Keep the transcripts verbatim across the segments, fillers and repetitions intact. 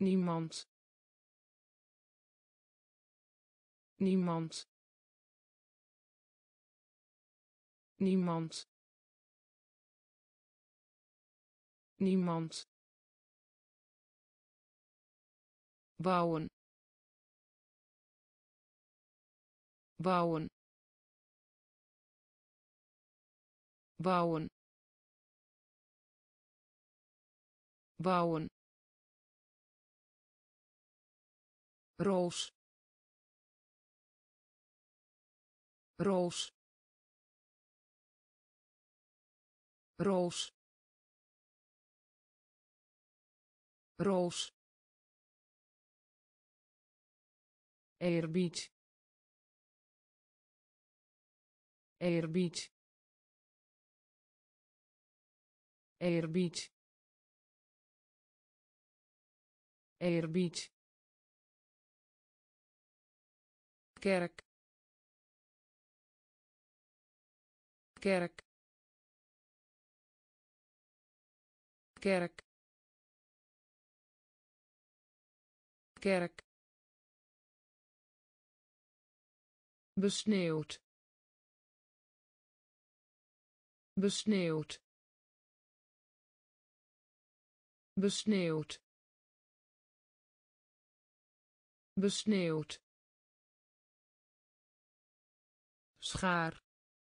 niemand, niemand, niemand, niemand, bouwen, bouwen, bouwen, bouwen, roos, roos, roos, roos, eerbied, eerbied, eerbied, eerbied, kerk, kerk, kerk, kerk, besneeuwd, besneeuwd, besneeuwd, besneeuwd, schaar,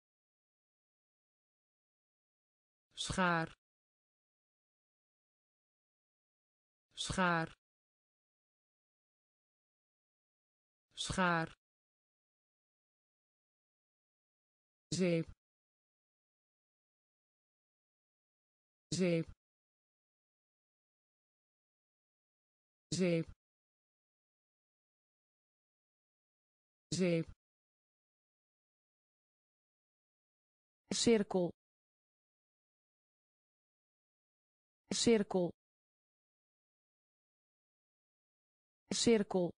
schaar, schaar, schaar, zeep, zeep, zeep, zeep, cirkel, cirkel, cirkel,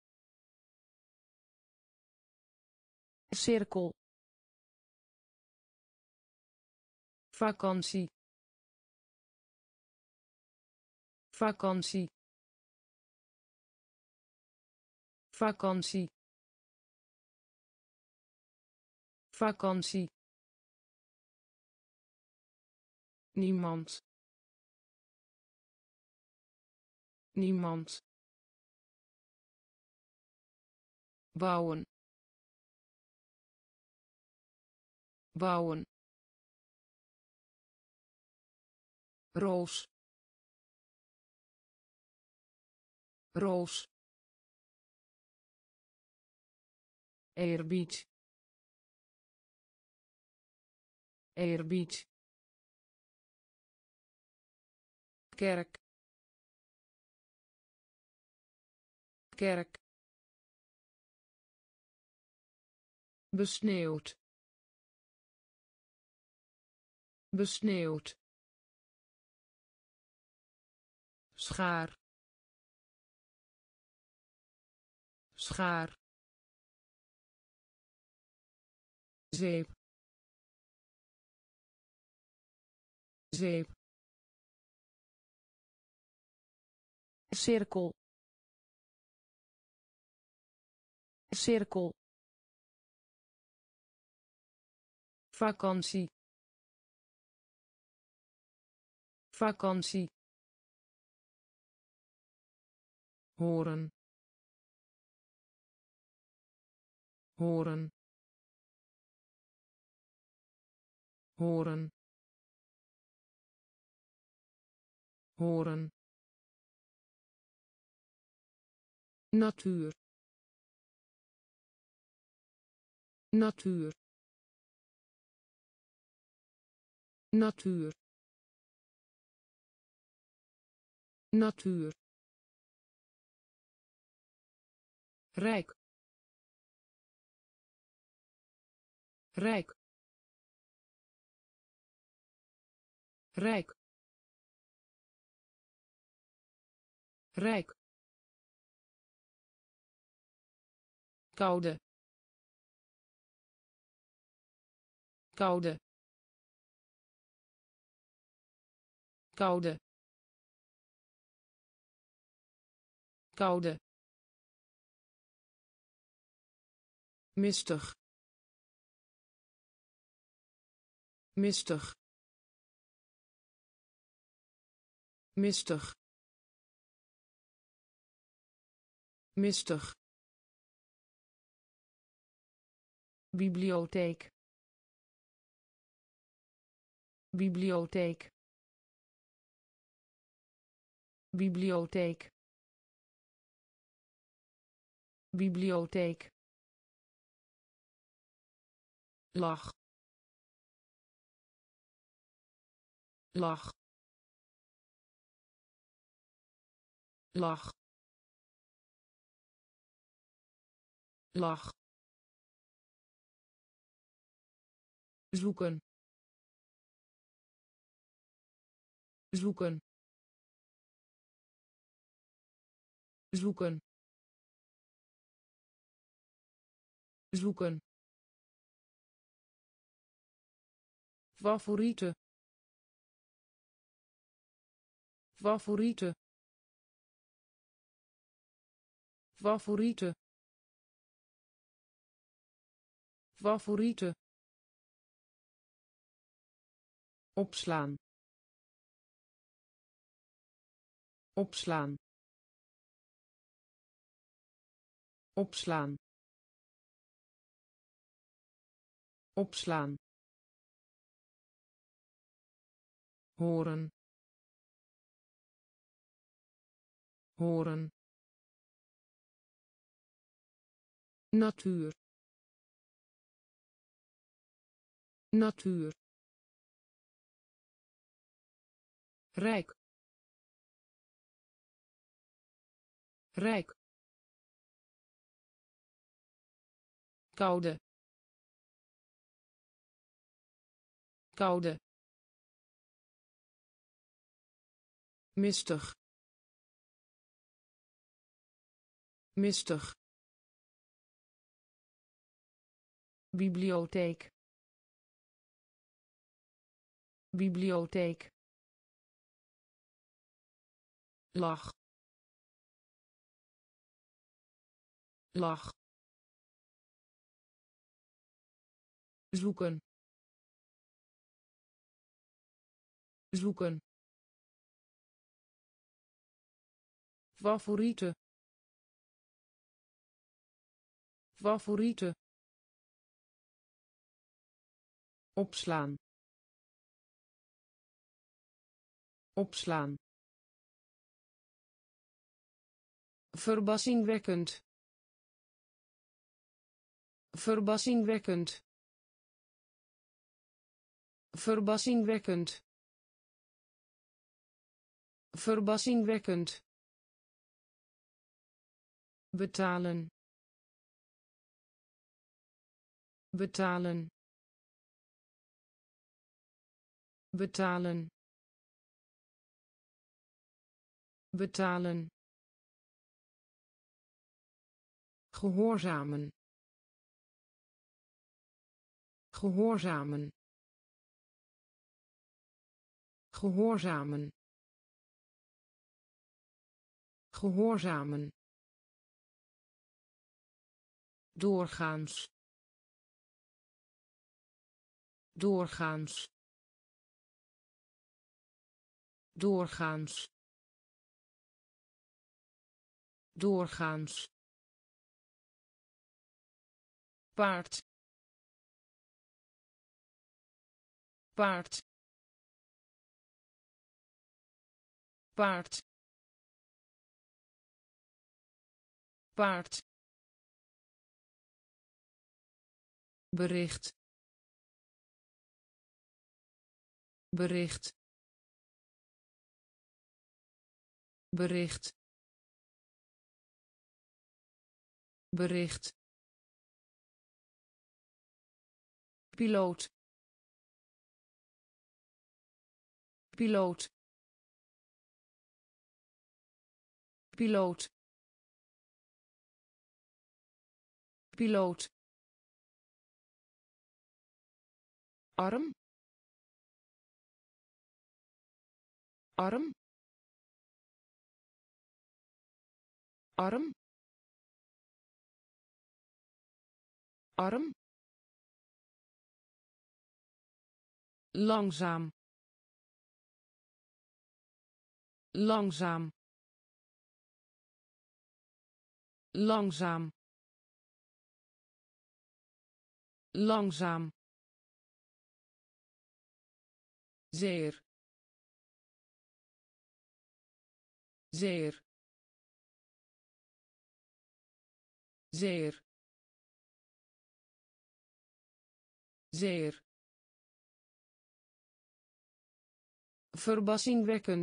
cirkel, vakantie, vakantie, vakantie, vakantie, niemand, niemand, bouwen, bouwen, roos, roos, eerbied, eerbied, kerk, kerk, besneeuwd, besneeuwd, schaar, schaar, zeep, zeep, cirkel, cirkel, vakantie, vakantie, horen, horen, horen, horen, natuur, natuur, natuur, natuur, rijk, rijk, rijk, rijk, koude, koude, koude, koude, mistig, mistig, mistig, mistig, bibliotheek, bibliotheek, bibliotheek, bibliotheek, lach, lach, lach, lach, zoeken, zoeken, zoeken, zoeken, favoriete, favoriete, favoriete, favoriete, opslaan, opslaan, opslaan, opslaan, horen, horen, natuur, natuur, rijk, rijk, koude, koude, mistig, mistig, bibliotheek, bibliotheek, lach, lach, zoeken, zoeken, favoriete, favoriete, opslaan, opslaan, verbazingwekkend, verbazingwekkend, verbazingwekkend, verbazingwekkend, betalen, betalen, betalen, betalen, gehoorzamen, gehoorzamen, gehoorzamen, gehoorzamen, doorgaans, doorgaans, doorgaans, doorgaans, paard, paard, paard, paard, bericht, bericht, bericht, bericht, piloot, piloot, piloot, piloot, arm, arm, arm arm langzaam langzaam langzaam langzaam zeer zeer zeer zeer verbazingwekkend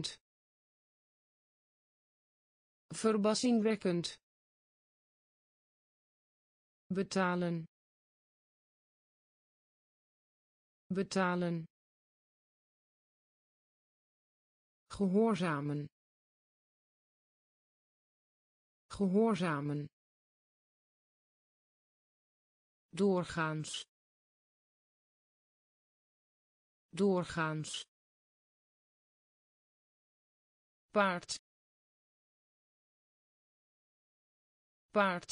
verbazingwekkend betalen betalen gehoorzamen gehoorzamen doorgaans doorgaans paard paard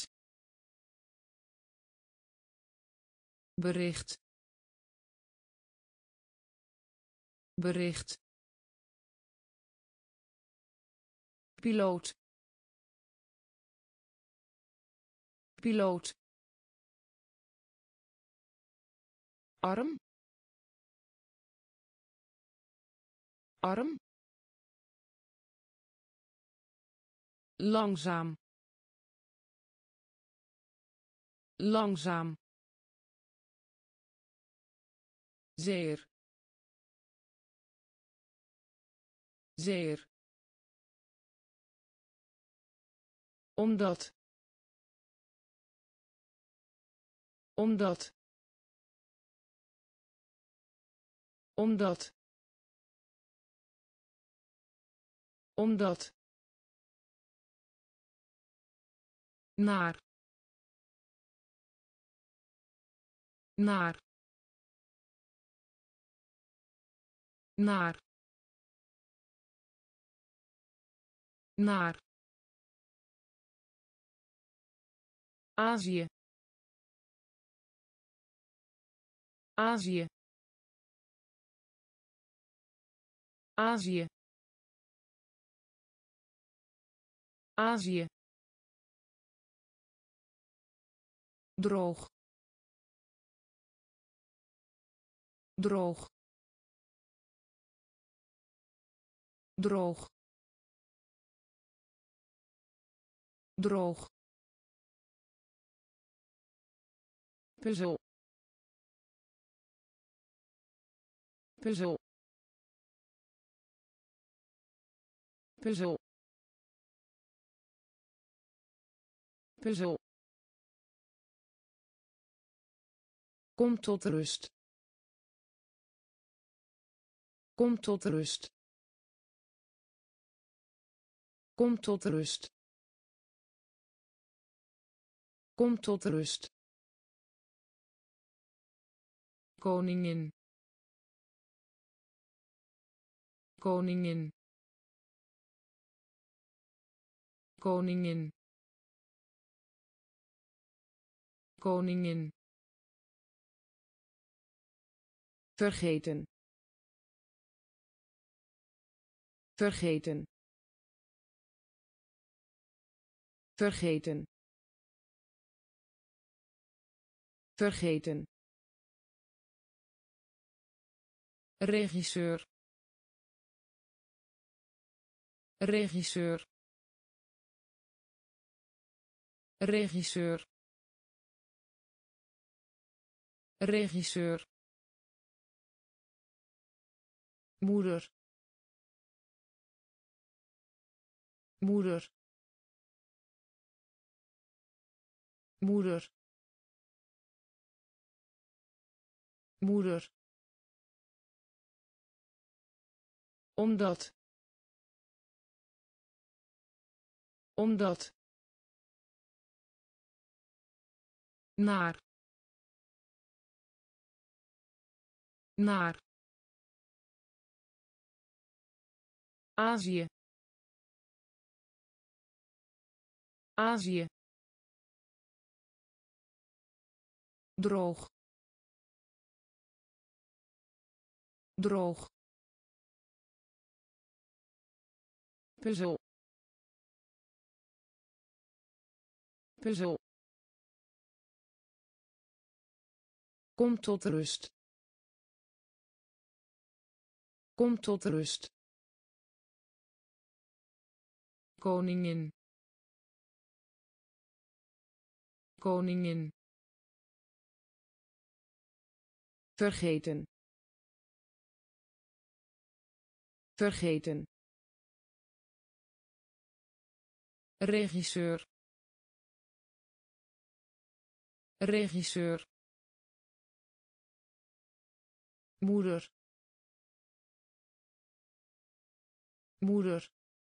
bericht bericht piloot piloot arm arm langzaam langzaam zeer zeer omdat omdat omdat omdat naar naar naar naar Azië Azië Azië Azië droog droog droog droog puzzel puzzel puzzel puzzel kom tot rust kom tot rust kom tot rust kom tot rust koningin koningin koningin koningin vergeten vergeten vergeten vergeten regisseur regisseur regisseur regisseur moeder moeder moeder moeder omdat omdat naar naar Azië Azië. Droog. Droog. Puzzel. Puzzel. Kom tot rust. Kom tot rust. Koningin. Koningin. Vergeten. Vergeten. Regisseur. Regisseur. Moeder. Moeder.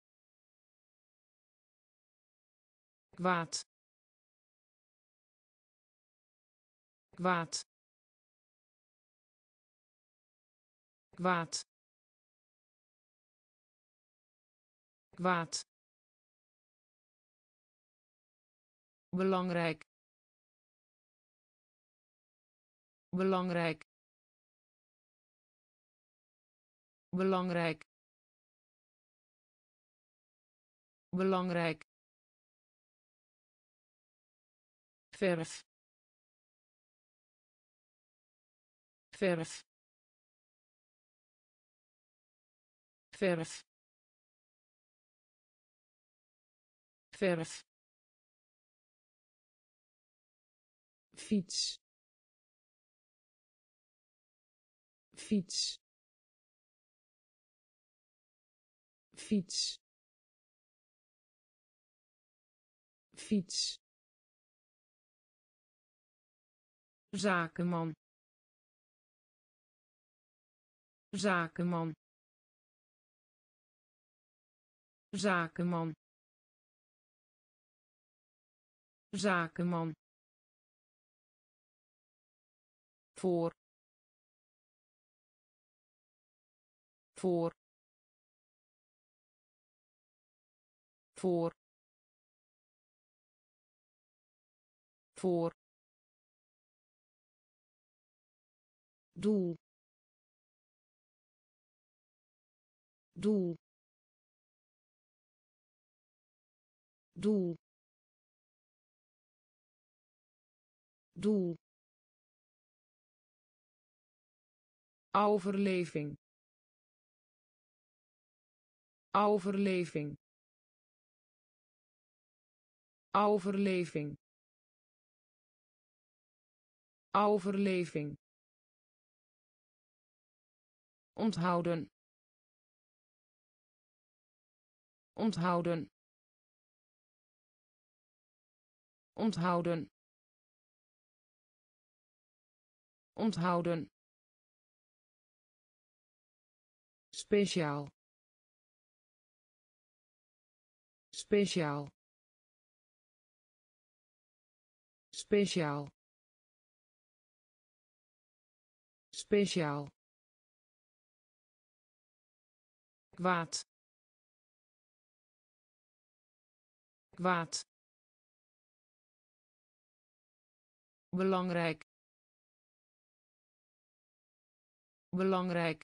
Kwaad. Kwaad. Kwaad. Kwaad. Belangrijk. Belangrijk. Belangrijk. Belangrijk. Verf. Verf. Verf. Verf. Fiets. Fiets. Fiets. Fiets. Zakenman. Zakenman. Zakenman. Zakenman. Voor. Voor. Voor. Voor. Doel. Doel. Doel. Doel. Overleving. Overleving. Overleving. Overleving. Onthouden. Onthouden. Onthouden. Onthouden. Speciaal. Speciaal. Speciaal. Speciaal. Kwaad. Kwaad. Belangrijk. Belangrijk.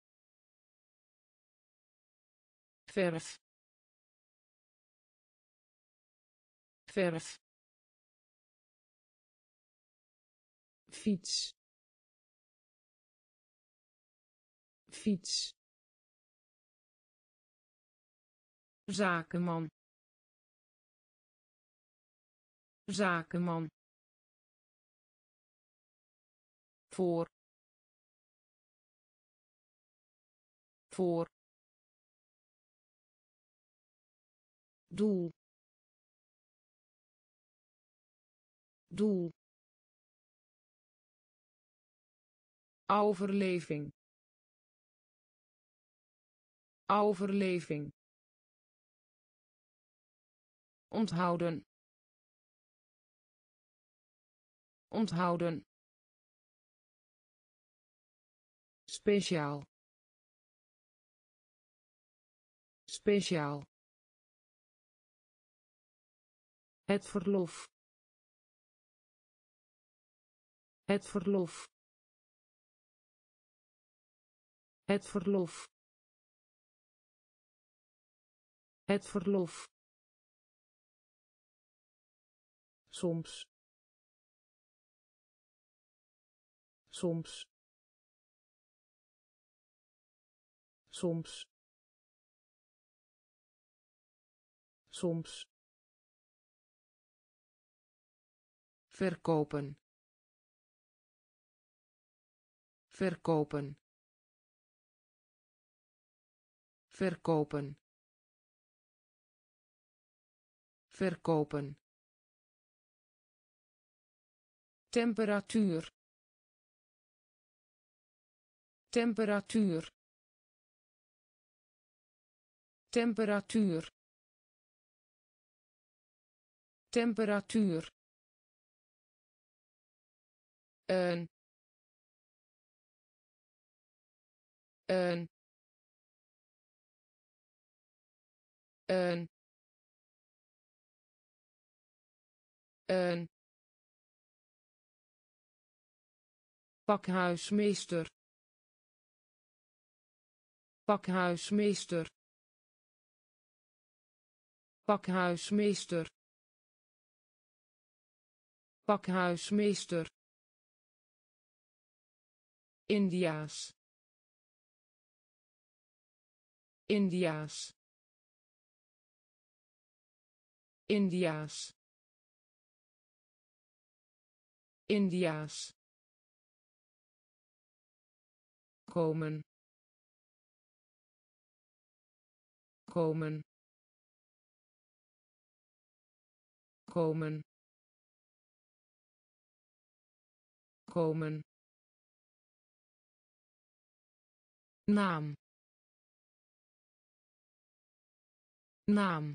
Verf. Verf. Fiets. Fiets. Zakenman. Zakenman. Voor. Voor. Doel. Doel. Overleving. Overleving. Onthouden. Onthouden. Speciaal. Speciaal. Het verlof. Het verlof. Het verlof. Het verlof. Soms. Soms. Soms. Soms. Verkopen. Verkopen. Verkopen. Verkopen. Temperatuur. Temperatuur. Temperatuur. Temperatuur. Een. Een. Een. Een. Pakhuismeester. Pakhuismeester. Pakhuismeester. Pakhuismeester. Indiaas. Indiaas. Indiaas. Indiaas. Komen. Komen. Komen. Komen. Naam. Naam.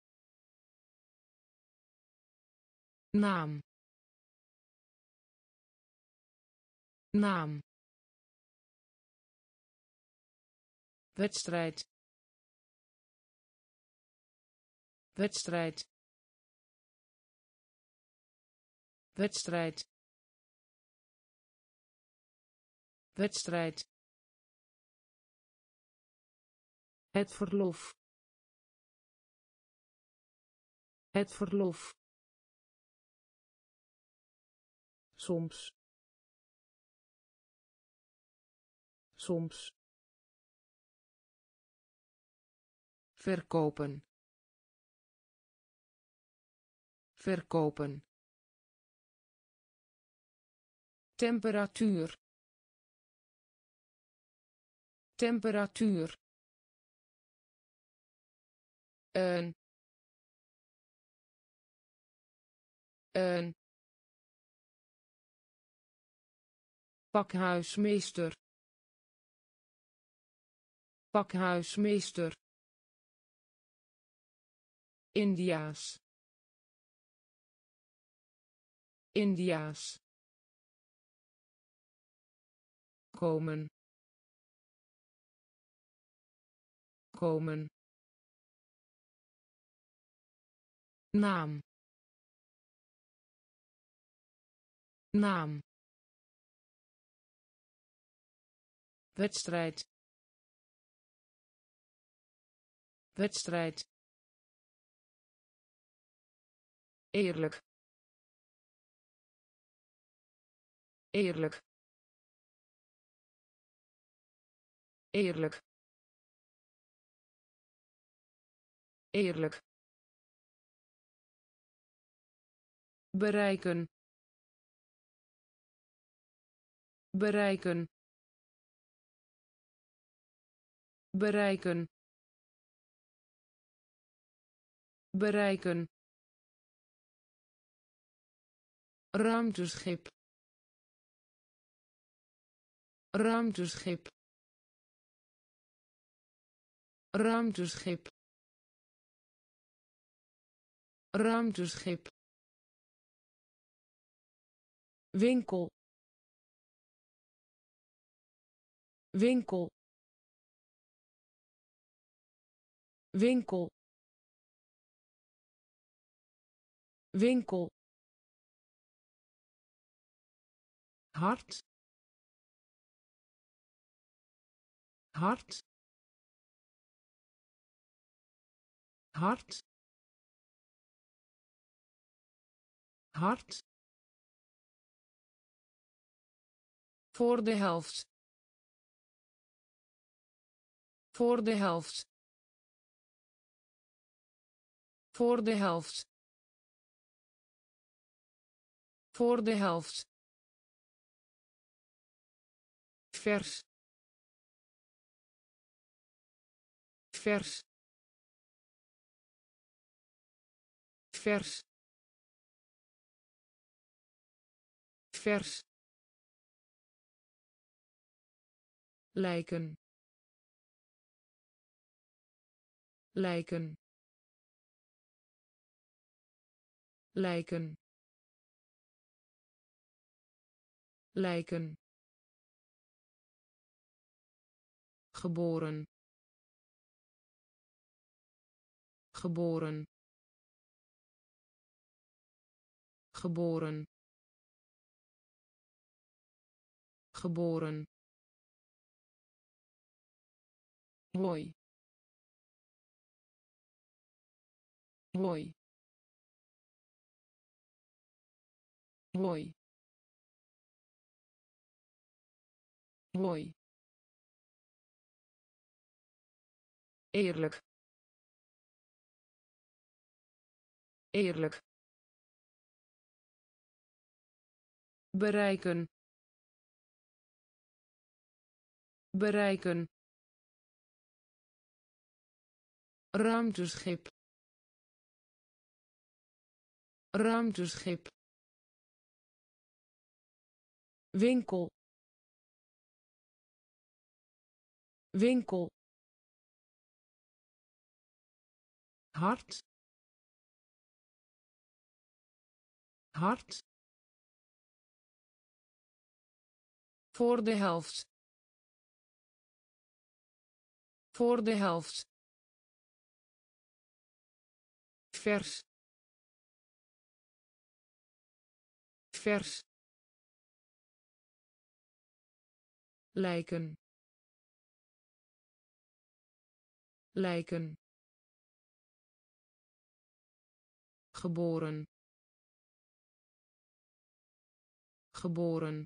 Naam. Naam. Wedstrijd. Wedstrijd. Wedstrijd. Wedstrijd. Het verlof. Het verlof. Soms. Soms. Verkopen. Verkopen. Temperatuur. Temperatuur. Een. Een. Pakhuismeester. Pakhuismeester. Indiaas. Indiaas. Komen. Komen. Naam. Naam. Wedstrijd. Wedstrijd. Eerlijk. Eerlijk. Eerlijk. Eerlijk. Bereiken. Bereiken. Bereiken. Bereiken. Ruimteschip. Ruimteschip. Ruimteschip. Ruimteschip. Winkel. Winkel. Winkel. winkel, hart, hart, hart, hart, voor de helft, voor de helft, voor de helft, voor de helft, vers, vers, vers, vers, lijken, lijken, lijken, lijken, geboren, geboren, geboren, geboren, mooi, mooi, mooi, mooi, eerlijk, eerlijk, bereiken, bereiken, ruimteschip, ruimteschip, winkel, winkel, hart, hart, voor de helft, voor de helft, vers, vers, lijken, lijken, geboren, geboren,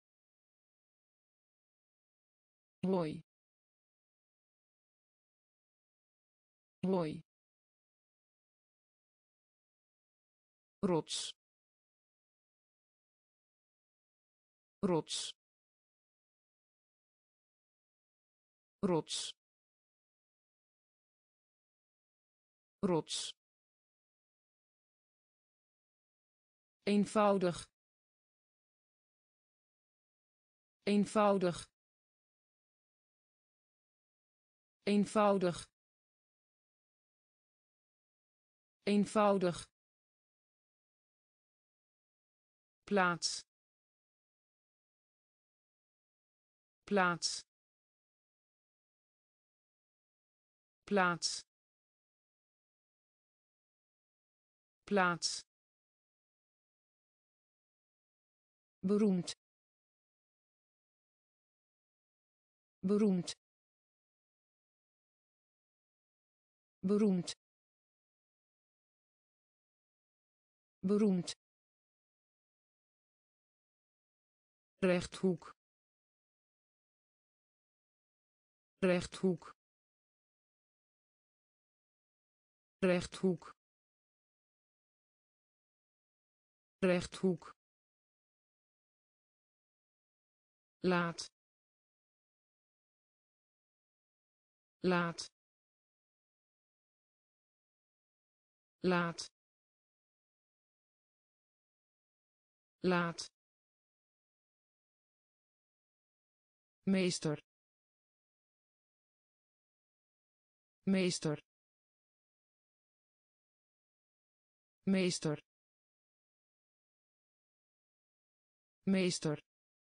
mooi, mooi, rots, rots, rots, rots, eenvoudig, eenvoudig, eenvoudig, eenvoudig, plaats, plaats, plaats, plaats, beroemd, beroemd, beroemd, beroemd, rechthoek, rechthoek, rechthoek, rechthoek, laat, laat, laat, laat, meester, meester, meester, meester,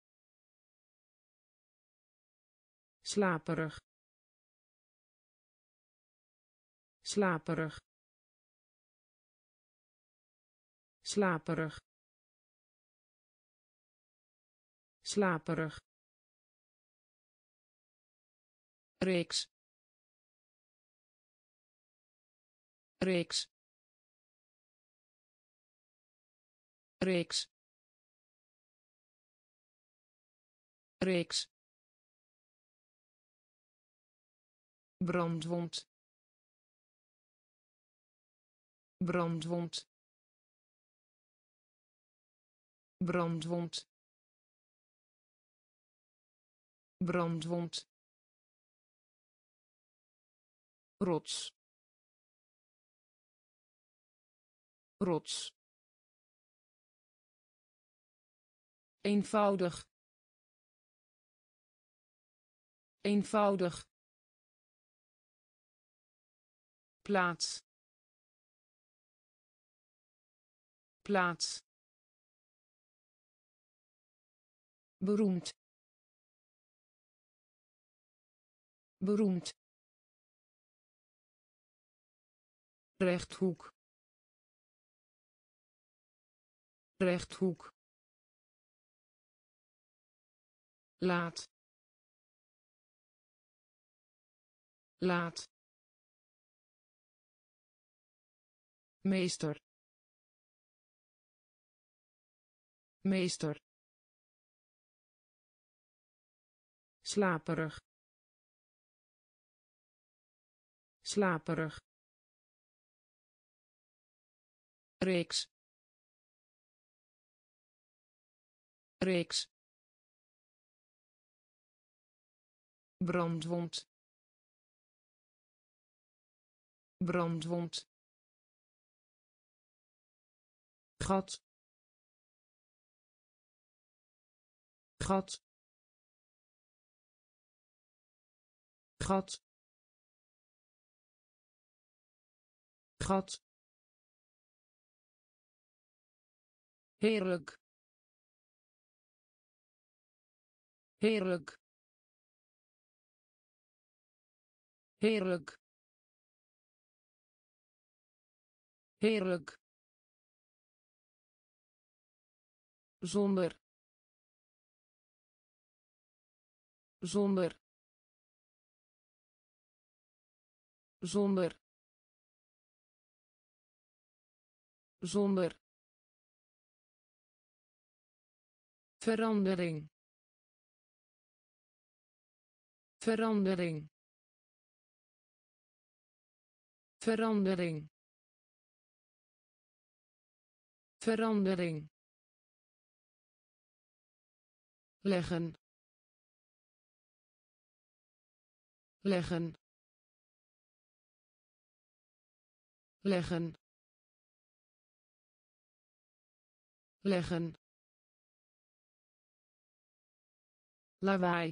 slaperig, slaperig, slaperig, slaperig, reeks, reeks, reeks, reeks, brandwond, brandwond, brandwond, brandwond, rots, rots, eenvoudig, eenvoudig, plaats, plaats, beroemd, beroemd, rechthoek, rechthoek, laat, laat, meester, meester, slaperig, slaperig, reeks, reeks, brandwond, brandwond, gat, gat, gat, gat, heerlijk, heerlijk, heerlijk, heerlijk, zonder, zonder, zonder, zonder, verandering, verandering, verandering, verandering, leggen, leggen, leggen, leggen, lawaai,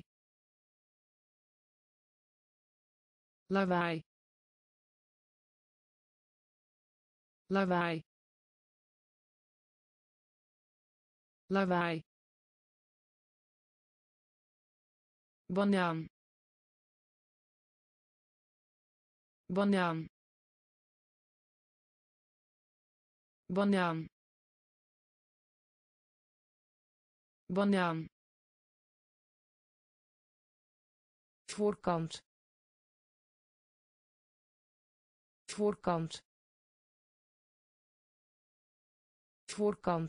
lawaai, lawaai, lawaai, banaan, banaan, banaan, banaan, voorkant, voorkant, voorkant,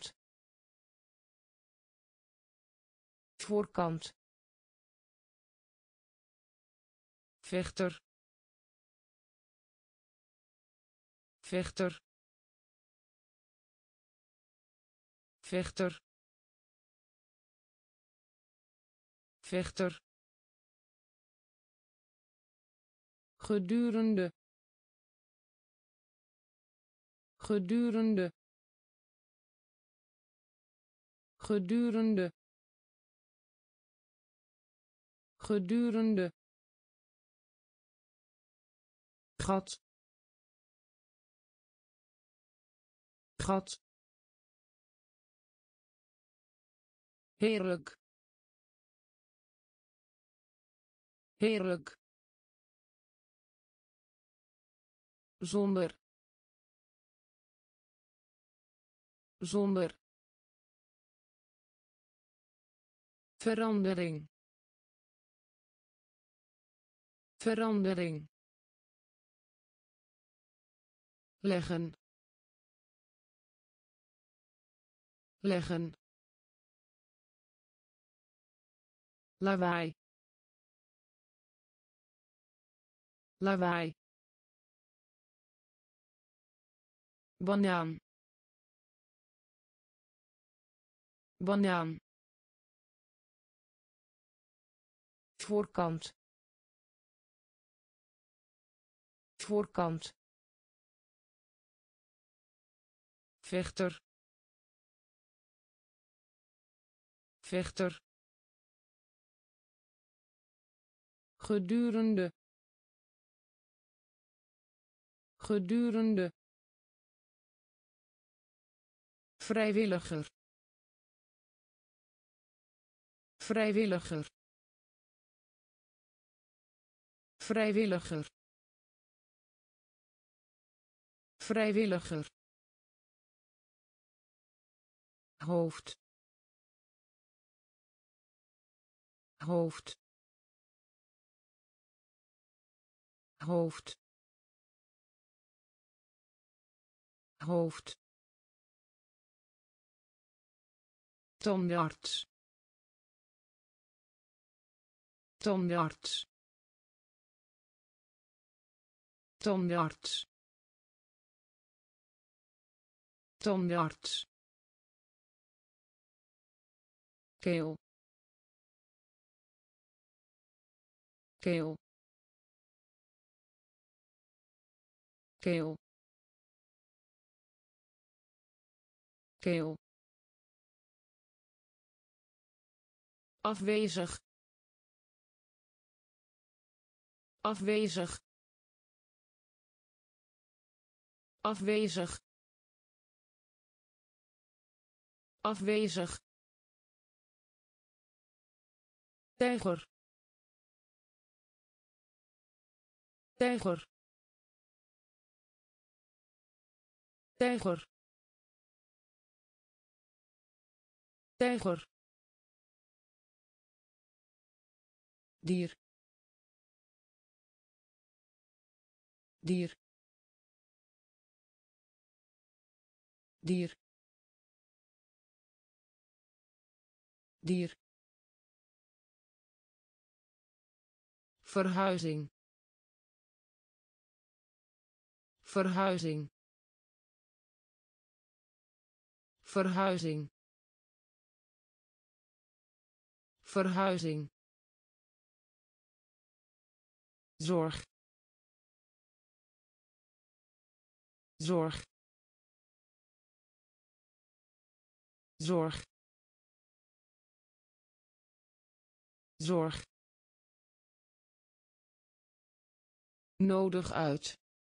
voorkant, vechter, vechter, vechter, vechter, gedurende, gedurende, gedurende, gedurende, gat, gat, heerlijk, heerlijk, zonder, zonder verandering verandering leggen leggen lawaai lawaai banaan banaan voorkant voorkant vechter vechter gedurende gedurende vrijwilliger vrijwilliger vrijwilliger vrijwilliger hoofd hoofd hoofd hoofd tandarts tandarts tandarts tandarts keel keel keel keel afwezig afwezig afwezig afwezig tijger tijger tijger tijger dier dier dier dier verhuizing verhuizing verhuizing verhuizing zorg zorg zorg zorg nodig uit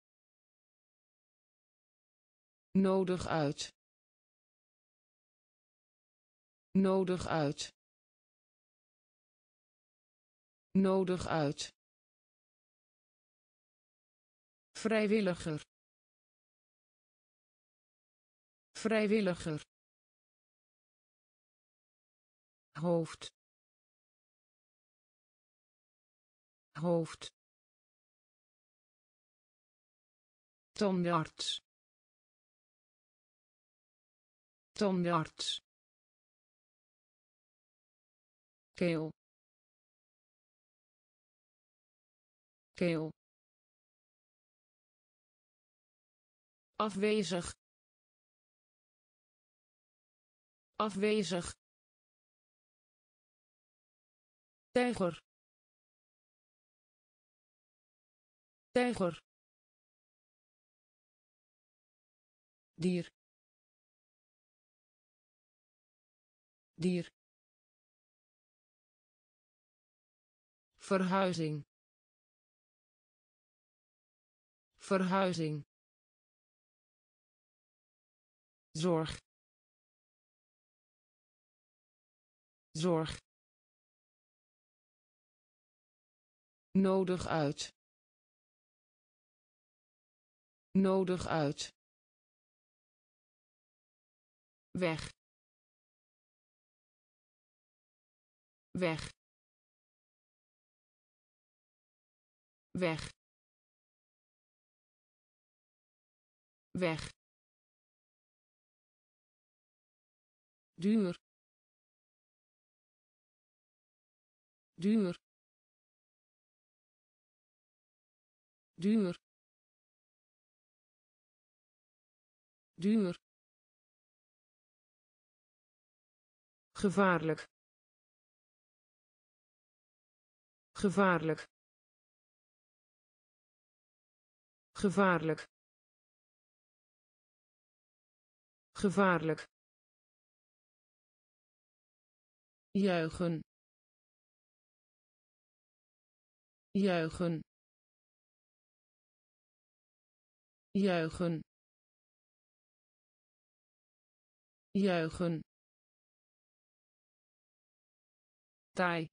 nodig uit nodig uit nodig uit vrijwilliger vrijwilliger hoofd hoofd tandarts tandarts keel keel afwezig afwezig tijger tijger dier dier verhuizing verhuizing zorg zorg nodig uit nodig uit weg weg weg weg duur duur duur duur gevaarlijk gevaarlijk gevaarlijk gevaarlijk juichen juichen juichen juichen taai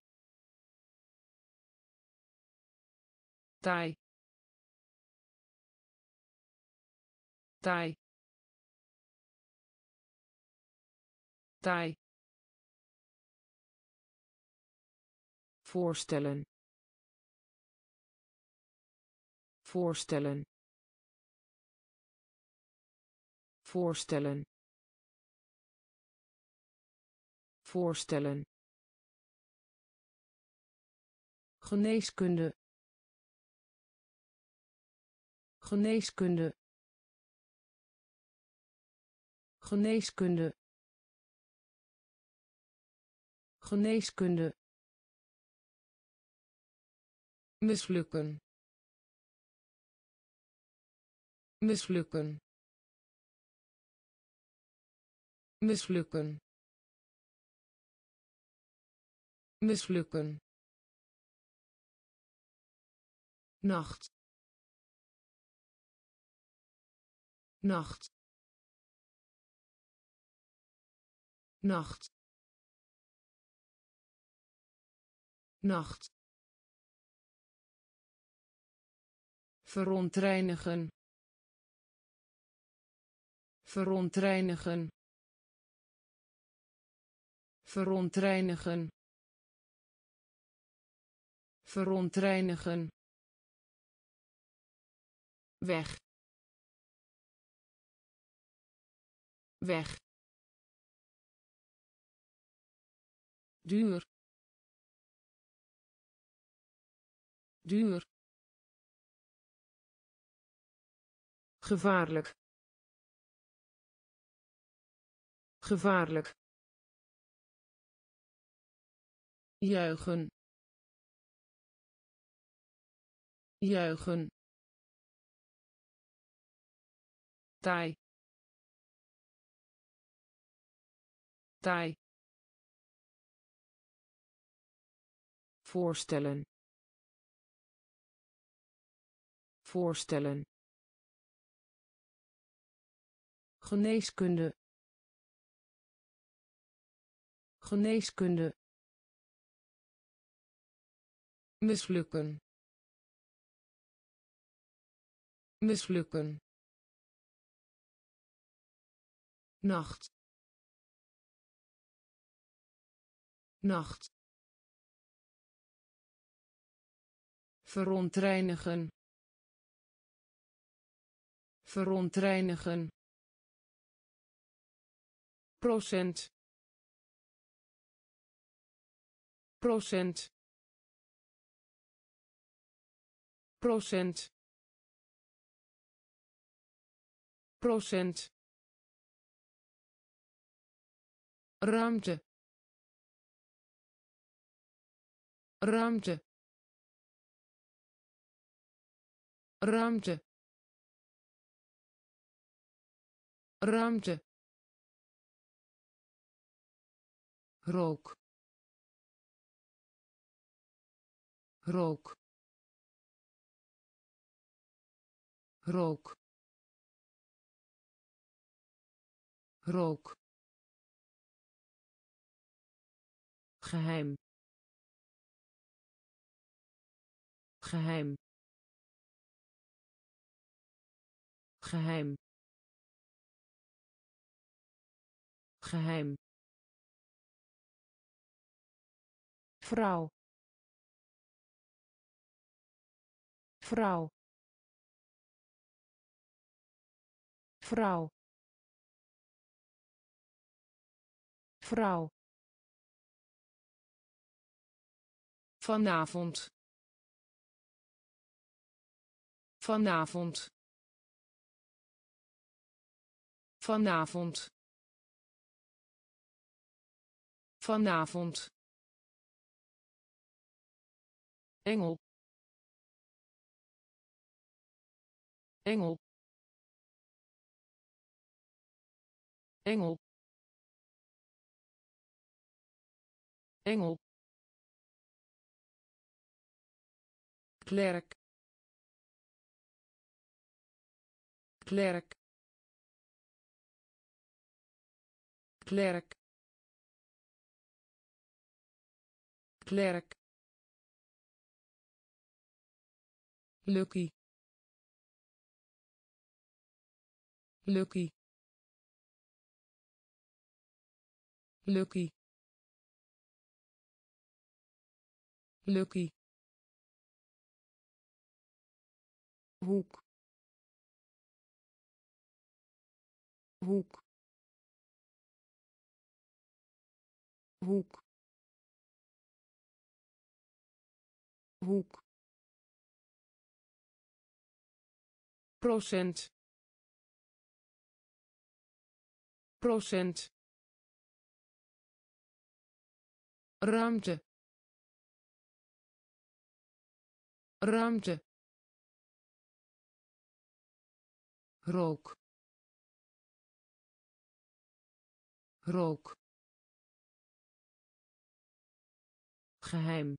taai taai taai voorstellen voorstellen voorstellen voorstellen geneeskunde geneeskunde geneeskunde geneeskunde mislukken mislukken mislukken mislukken nacht nacht nacht nacht verontreinigen verontreinigen verontreinigen verontreinigen weg weg duur duur gevaarlijk gevaarlijk juichen juichen taai taai voorstellen voorstellen geneeskunde geneeskunde mislukken mislukken nacht nacht verontreinigen verontreinigen procent procent procent procent ruimte ruimte ruimte ruimte rook rook rook rook geheim geheim geheim geheim, vrouw, vrouw, vrouw, vrouw, vanavond, vanavond, vanavond, vanavond, engel, engel, engel, engel, klerk, klerk, klerk, klerk, Lucky, Lucky, Lucky, Lucky, hoek, hoek, hoek, hoek, procent, procent, ruimte, ruimte, rook, rook, geheim,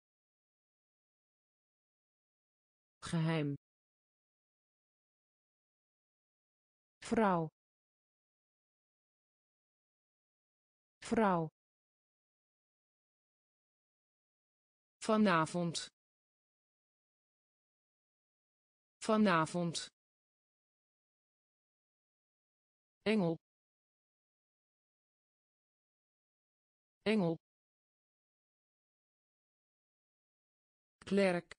geheim, vrouw, vrouw, vanavond, vanavond, engel, engel, klerk,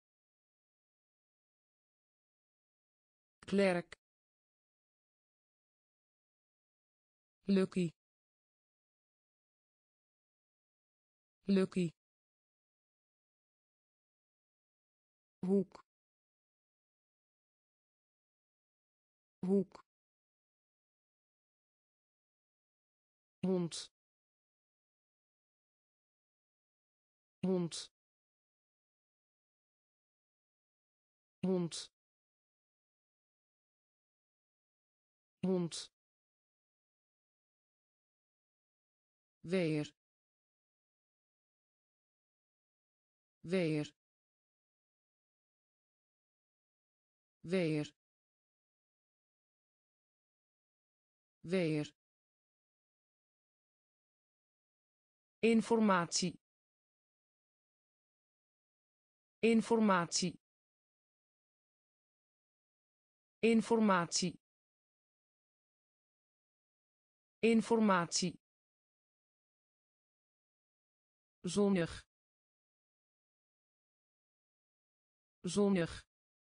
klerk, Lucky, Lucky, hoek, hoek, hond, hond, hond, hond, weer, weer, weer, weer, informatie, informatie, informatie, informatie, zonnig, zonnig,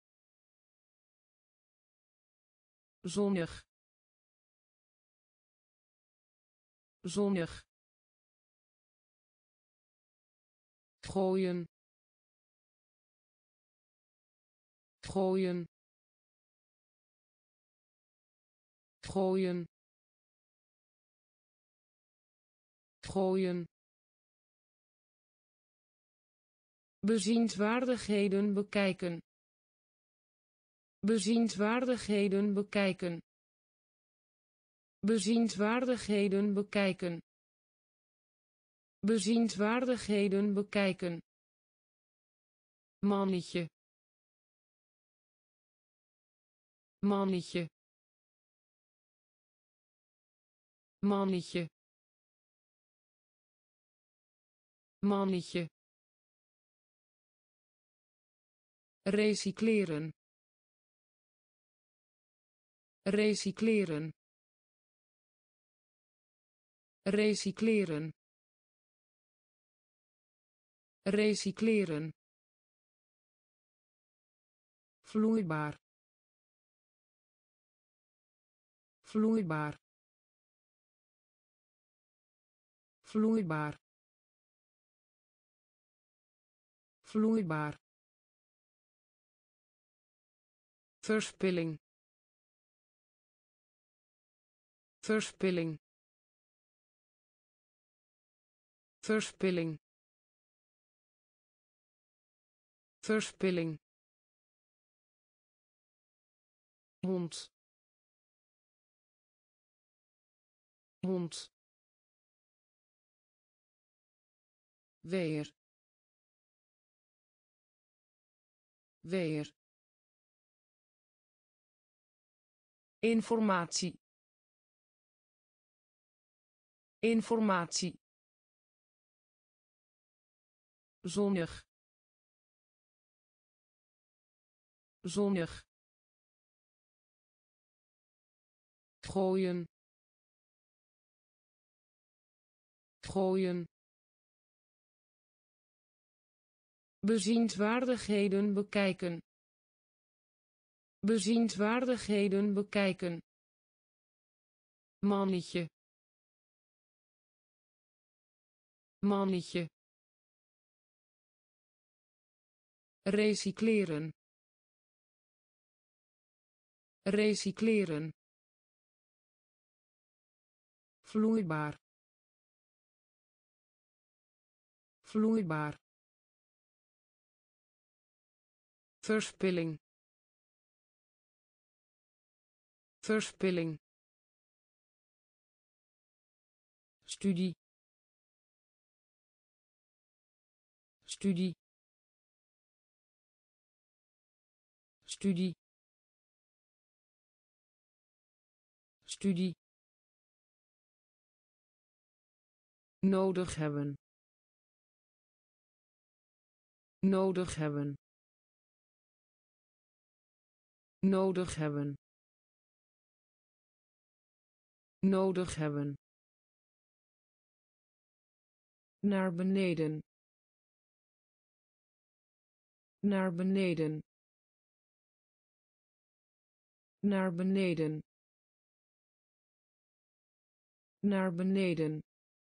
zonnig, zonnig, gooien, gooien, gooien, gooien, bezienswaardigheden bekijken, bezienswaardigheden bekijken, bezienswaardigheden bekijken, bezienswaardigheden bekijken, mannetje, mannetje, mannetje, mannetje, recycleren, recycleren, recycleren recycleren vloeibaar vloeibaar vloeibaar vloeibaar verspilling verspilling verspilling verspilling hond hond weer weer informatie informatie zonnig zonnig gooien gooien bezienswaardigheden bekijken bezienswaardigheden bekijken mannetje mannetje recycleren recycleren vloeibaar vloeibaar verspilling verspilling studie studie studie studie nodig hebben nodig hebben nodig hebben nodig hebben naar beneden naar beneden naar beneden naar beneden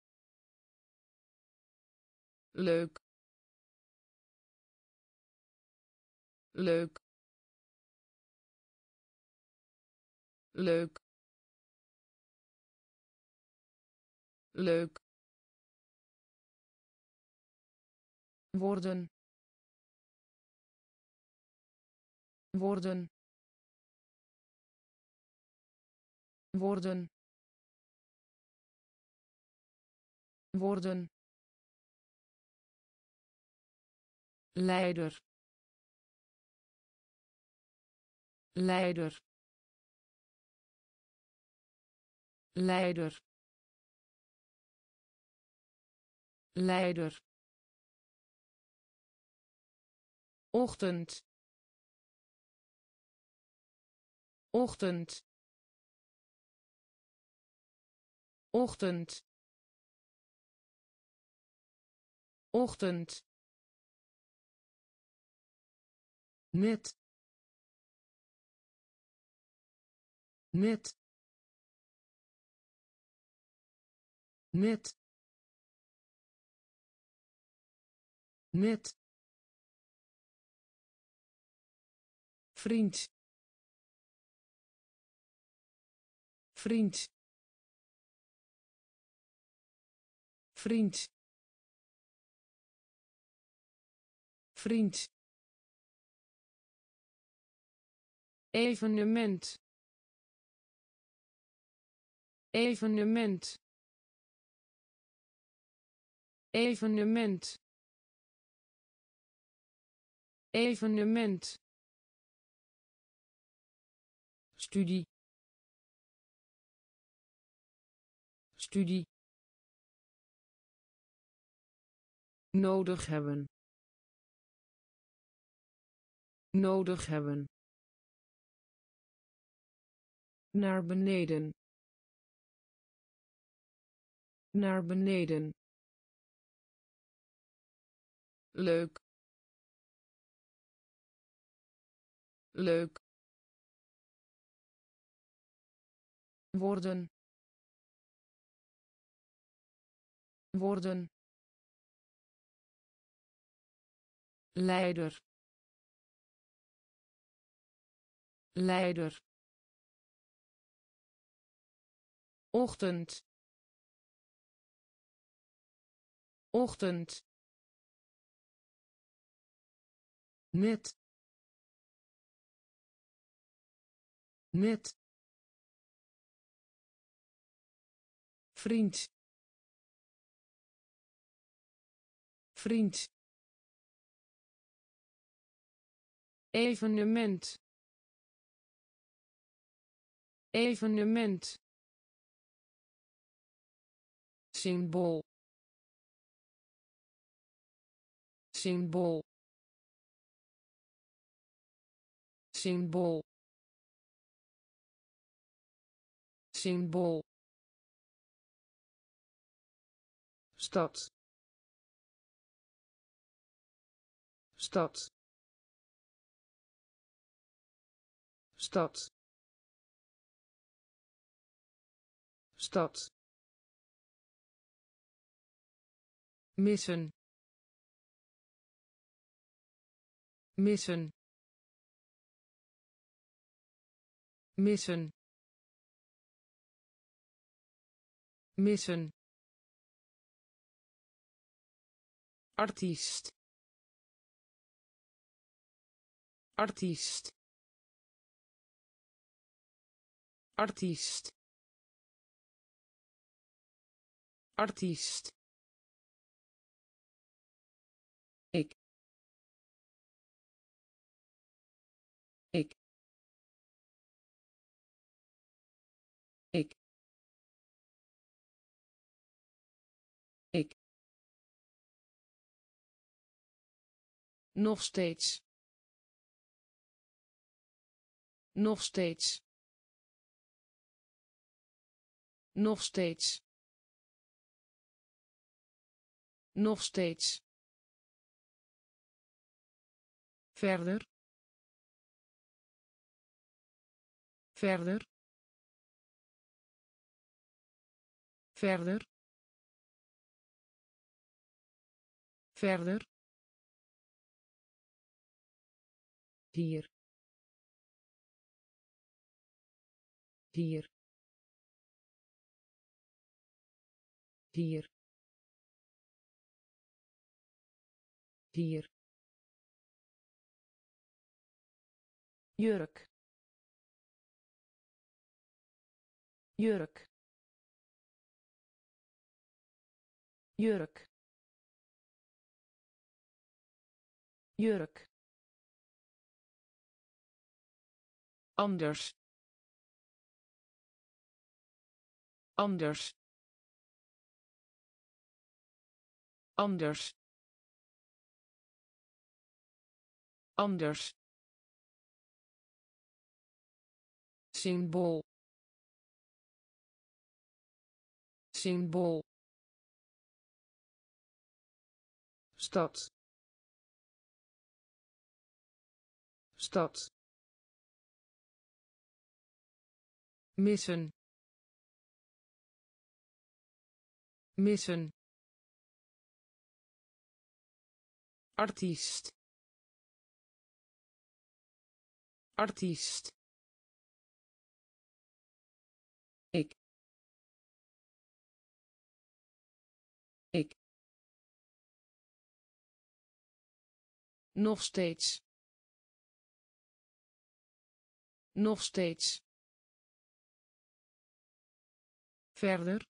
leuk leuk leuk leuk worden worden worden worden leider leider leider leider ochtend ochtend ochtend ochtend net net net net vriend vriend vriend vriend evenement evenement evenement evenement studie studie nodig hebben nodig hebben naar beneden naar beneden, leuk, leuk, worden, worden, leider, leider, ochtend, ochtend, net, net, vriend, vriend, evenement, evenement, symbool, symbool, symbool, symbool, stad, stad, stad, stad, missen, missen, missen, missen, artiest, artiest, artiest, artiest, ik, ik, ik, ik, nog steeds, nog steeds, nog steeds, nog steeds, verder, verder, verder, verder, hier, hier, hier, hier, jurk, jurk, jurk, jurk, anders, anders, anders, anders, symbool, symbool, stad, stad, missen, missen, artiest, artiest, ik, ik, nog steeds, nog steeds, verder,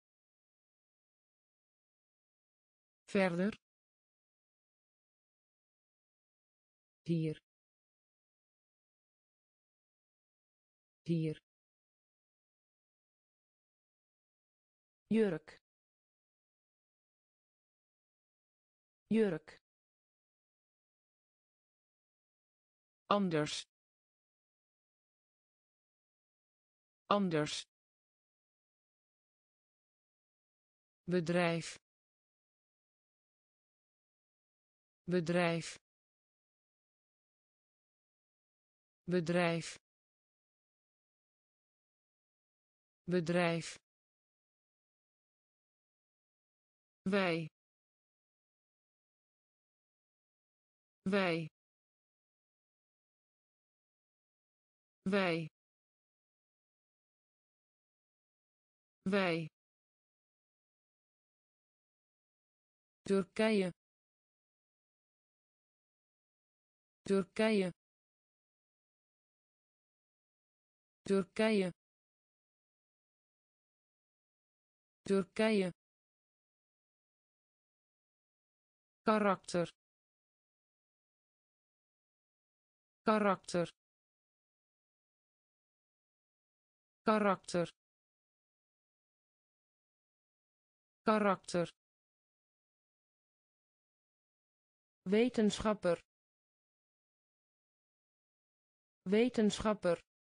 verder, hier, hier, jurk, jurk, anders, anders, bedrijf bedrijf bedrijf bedrijf wij wij wij wij Turkije Turkije Turkije Turkije karakter karakter karakter karakter wetenschapper wetenschapper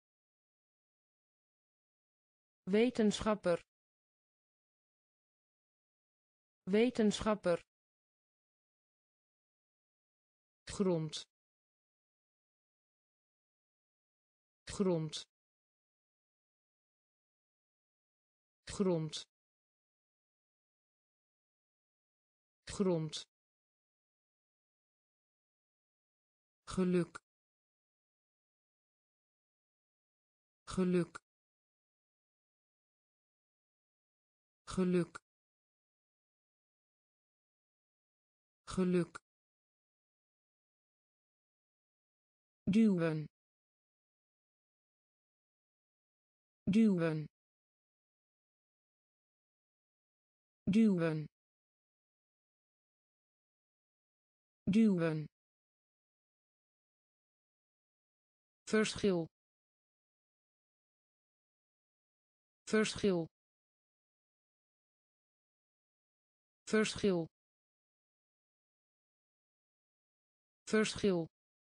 wetenschapper wetenschapper grond grond grond grond geluk geluk geluk geluk duwen duwen duwen duwen verschil verschil verschil verschil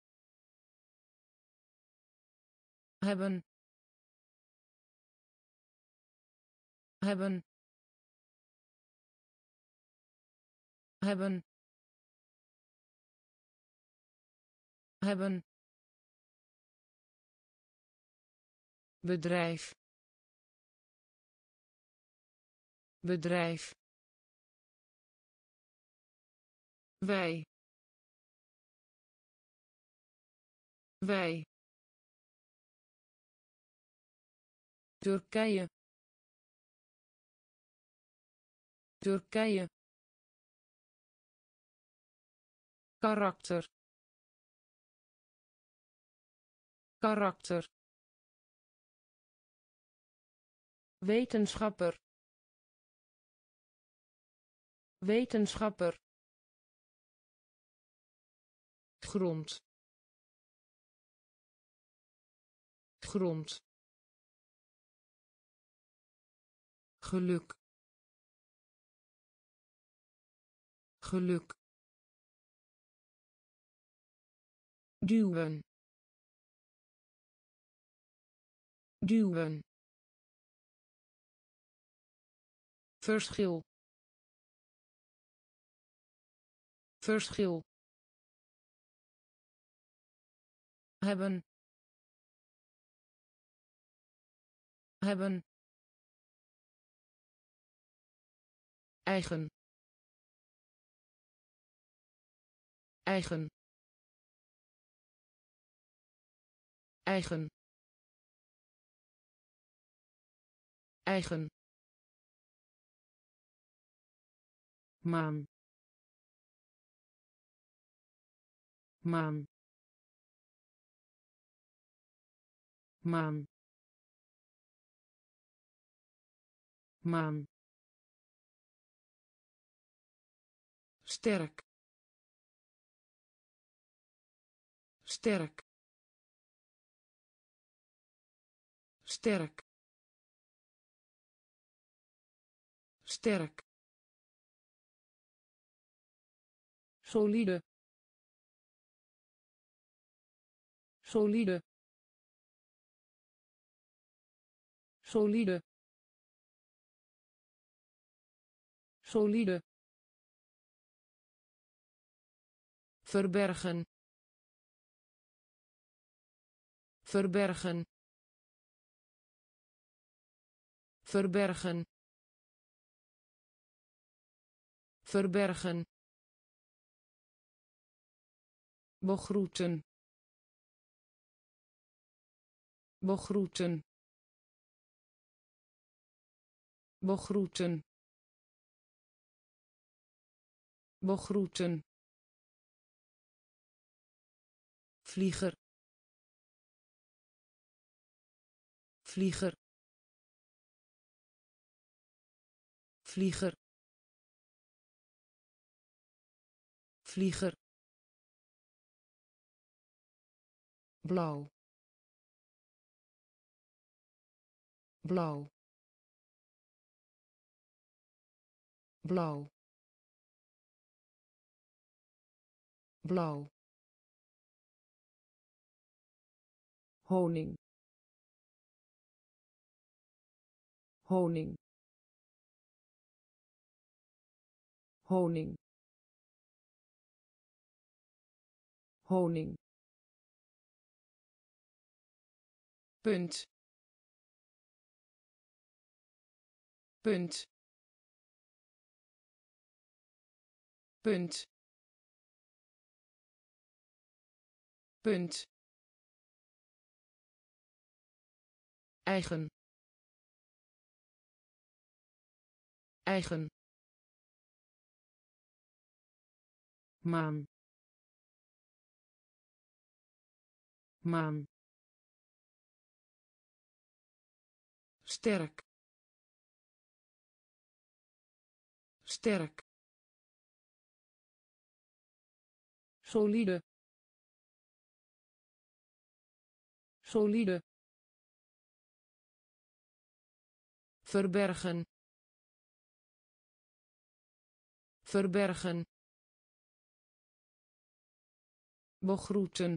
hebben hebben hebben hebben bedrijf bedrijf wij wij Turkije Turkije karakter karakter wetenschapper wetenschapper grond grond geluk geluk duwen duwen verschil verschil hebben hebben eigen eigen eigen eigen maan maan maan maan sterk sterk sterk sterk solide solide solide solide, verbergen, verbergen, verbergen, verbergen, begroeten, begroeten, begroeten, begroeten, vlieger, vlieger, vlieger, vlieger, blauw, blauw, blauw, blauw, honing, honing, honing, honing, punt, punt, punt, punt, eigen, eigen, maan, maan, sterk, sterk, solide, solide, verbergen, verbergen, begroeten,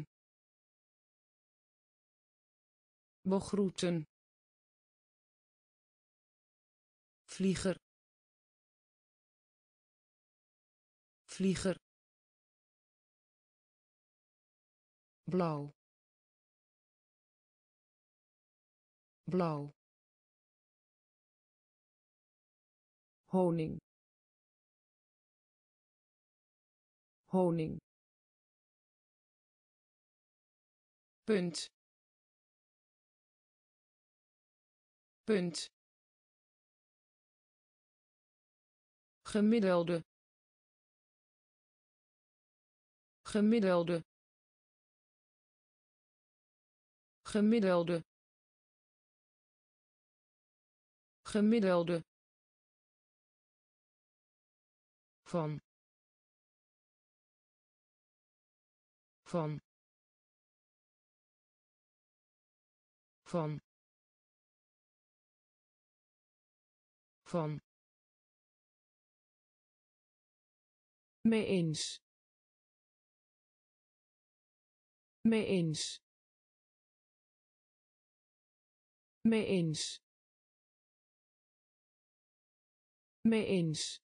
begroeten, vlieger, vlieger, blauw, blauw, honing, honing, punt, punt, gemiddelde, gemiddelde, gemiddelde, gemiddelde, van, van, van, van, mee eens, mee eens, mee eens, mee eens,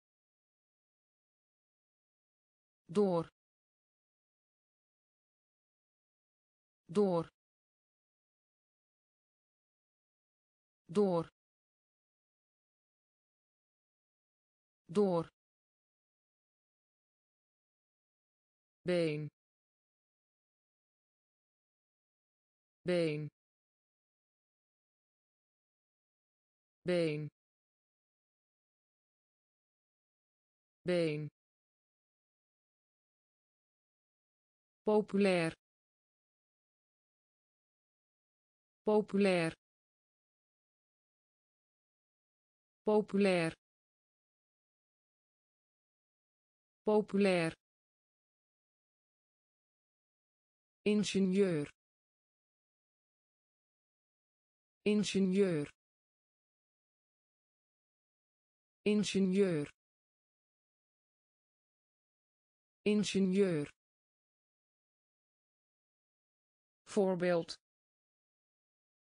door, door, door, door, been, been, been, been, populair, populair, populair, populair, ingenieur, ingenieur, ingenieur, ingenieur, voorbeeld,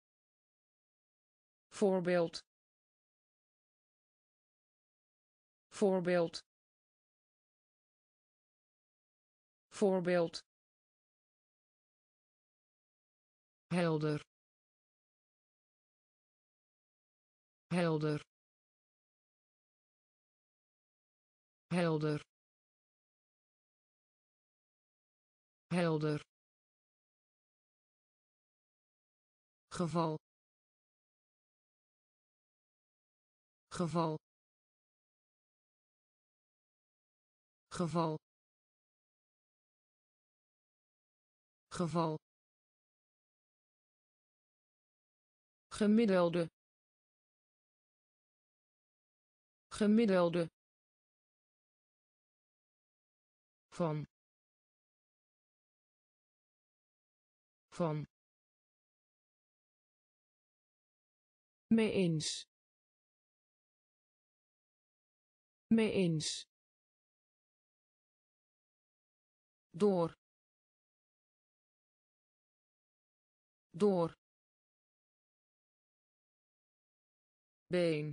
voorbeeld, voorbeeld voorbeeld helder helder helder helder geval geval geval geval gemiddelde gemiddelde van van mee eens mee eens door door been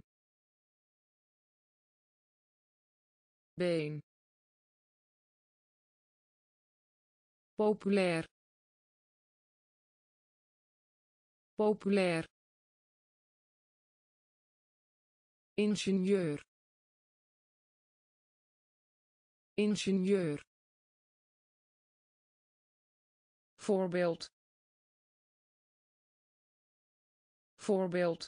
been populair populair ingenieur ingenieur voorbeeld voorbeeld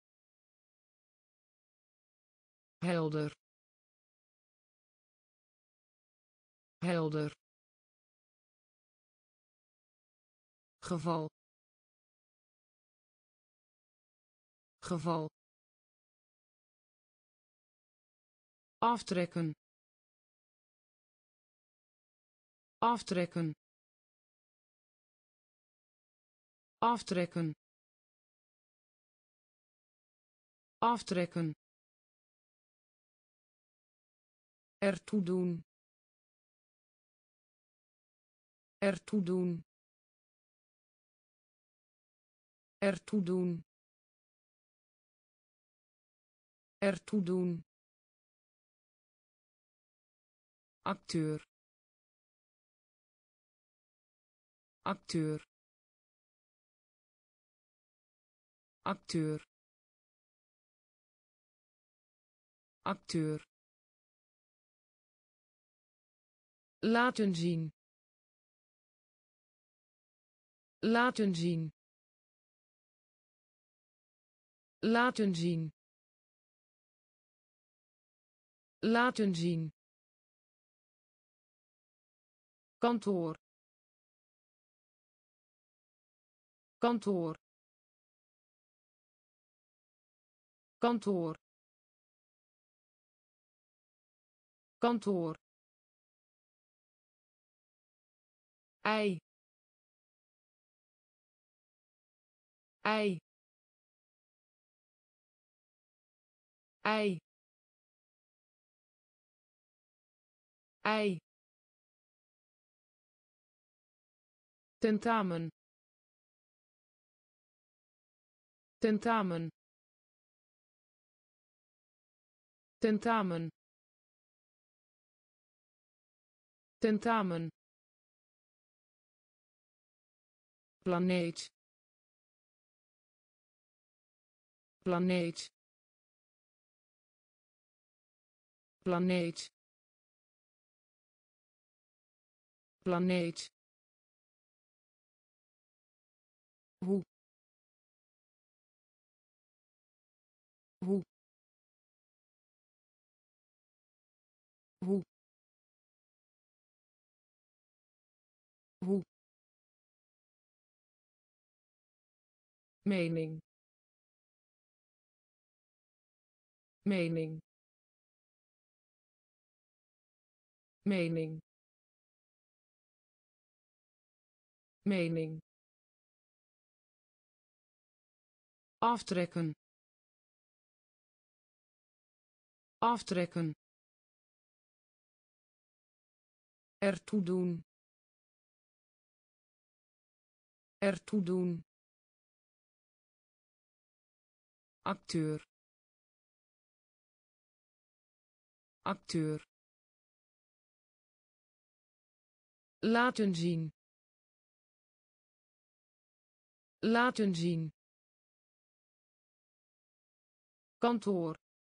helder helder geval geval aftrekken aftrekken aftrekken aftrekken ertoe doen ertoe doen ertoe doen ertoe doen acteur acteur acteur acteur laten zien laten zien laten zien laten zien kantoor kantoor kantoor kantoor ei ei ei ei tentamen tentamen tentamen tentamen planeet planeet planeet planeet hoe hoe hoe hoe mening mening mening mening aftrekken aftrekken ertoe doen ertoe doen acteur acteur, laten zien, laten zien, kantoor,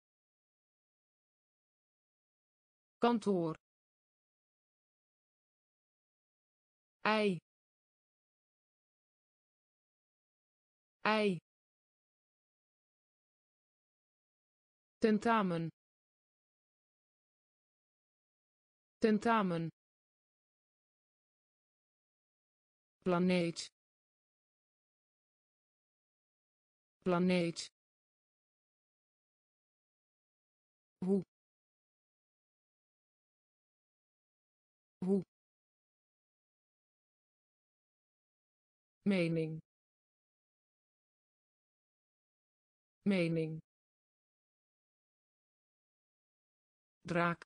kantoor, ei, ei, tentamen, tentamen, planeet, planeet, hoe, hoe, mening, mening, draak,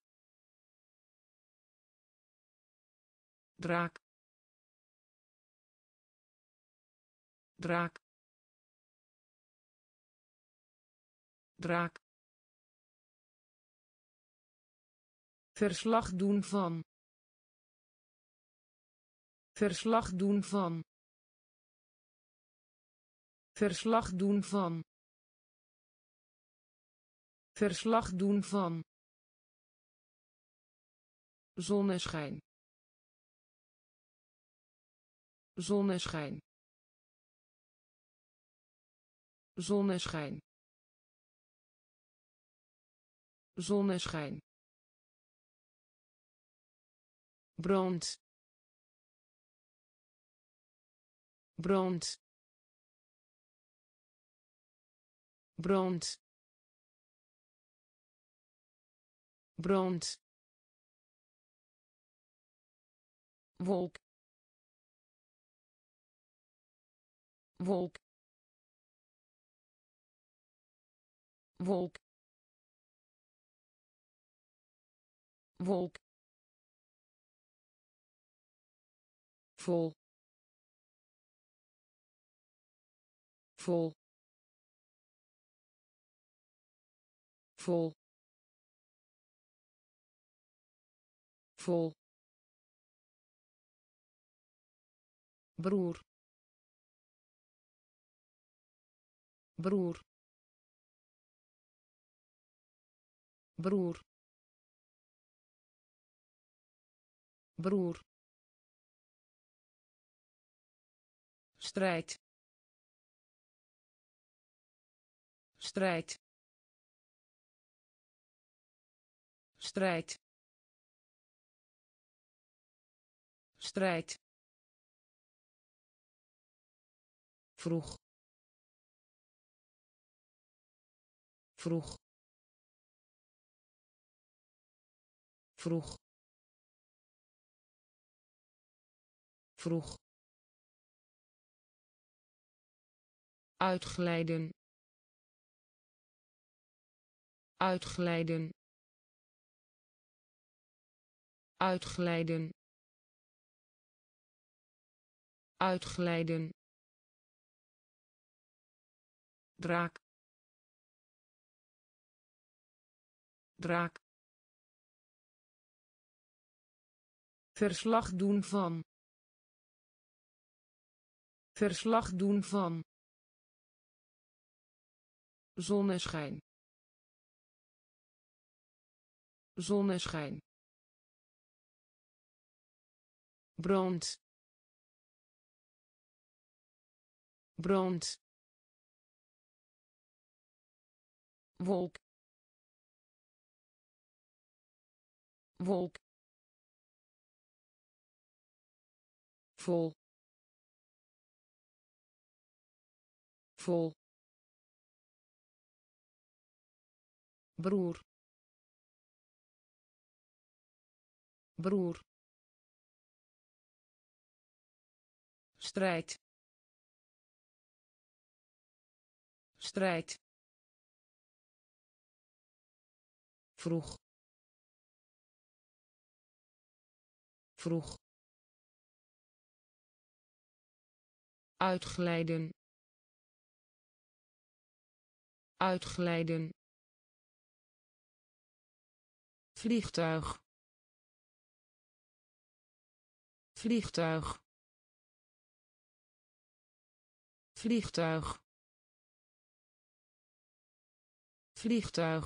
draak, draak, draak, verslag doen van, verslag doen van, verslag doen van, verslag doen van, zonneschijn, zonneschijn, zonneschijn, zonneschijn, brand, brand, brand, brand, wolk, wolk, wolk, wolk, vol, vol, vol, vol, broer, broer, broer, broer, strijd, strijd, strijd, strijd, vroeg, vroeg, vroeg, vroeg, uitglijden, uitglijden, uitglijden, uitglijden, draak, draak, verslag doen van, verslag doen van, zonneschijn, zonneschijn, brand, brand, wolk, wolk, vol, vol, broer, broer, strijd, strijd, vroeg, vroeg, uitglijden, uitglijden, vliegtuig vliegtuig vliegtuig vliegtuig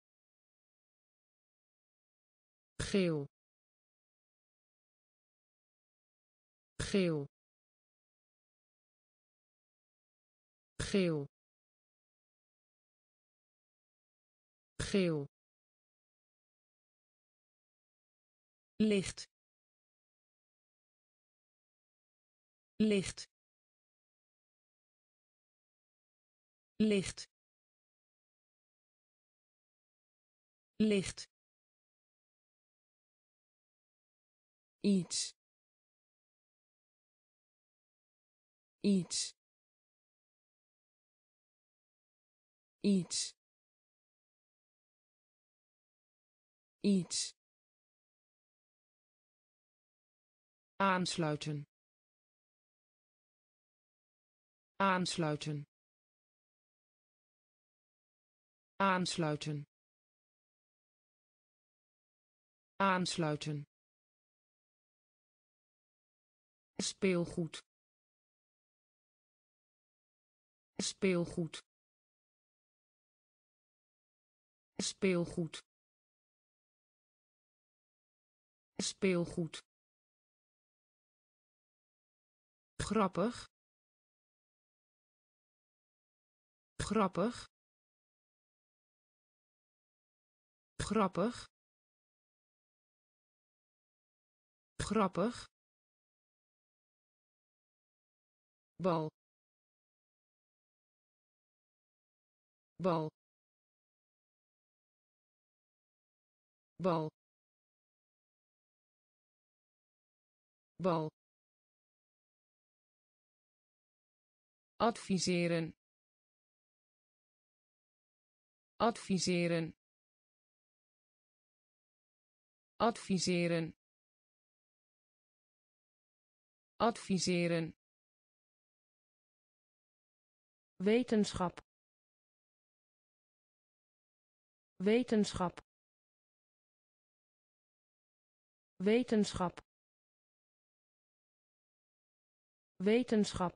geel geel geel geel licht licht licht licht iets iets iets iets aansluiten aansluiten aansluiten aansluiten speelgoed speelgoed speelgoed speelgoed grappig grappig grappig grappig bal bal bal bal adviseren adviseren adviseren adviseren wetenschap wetenschap wetenschap wetenschap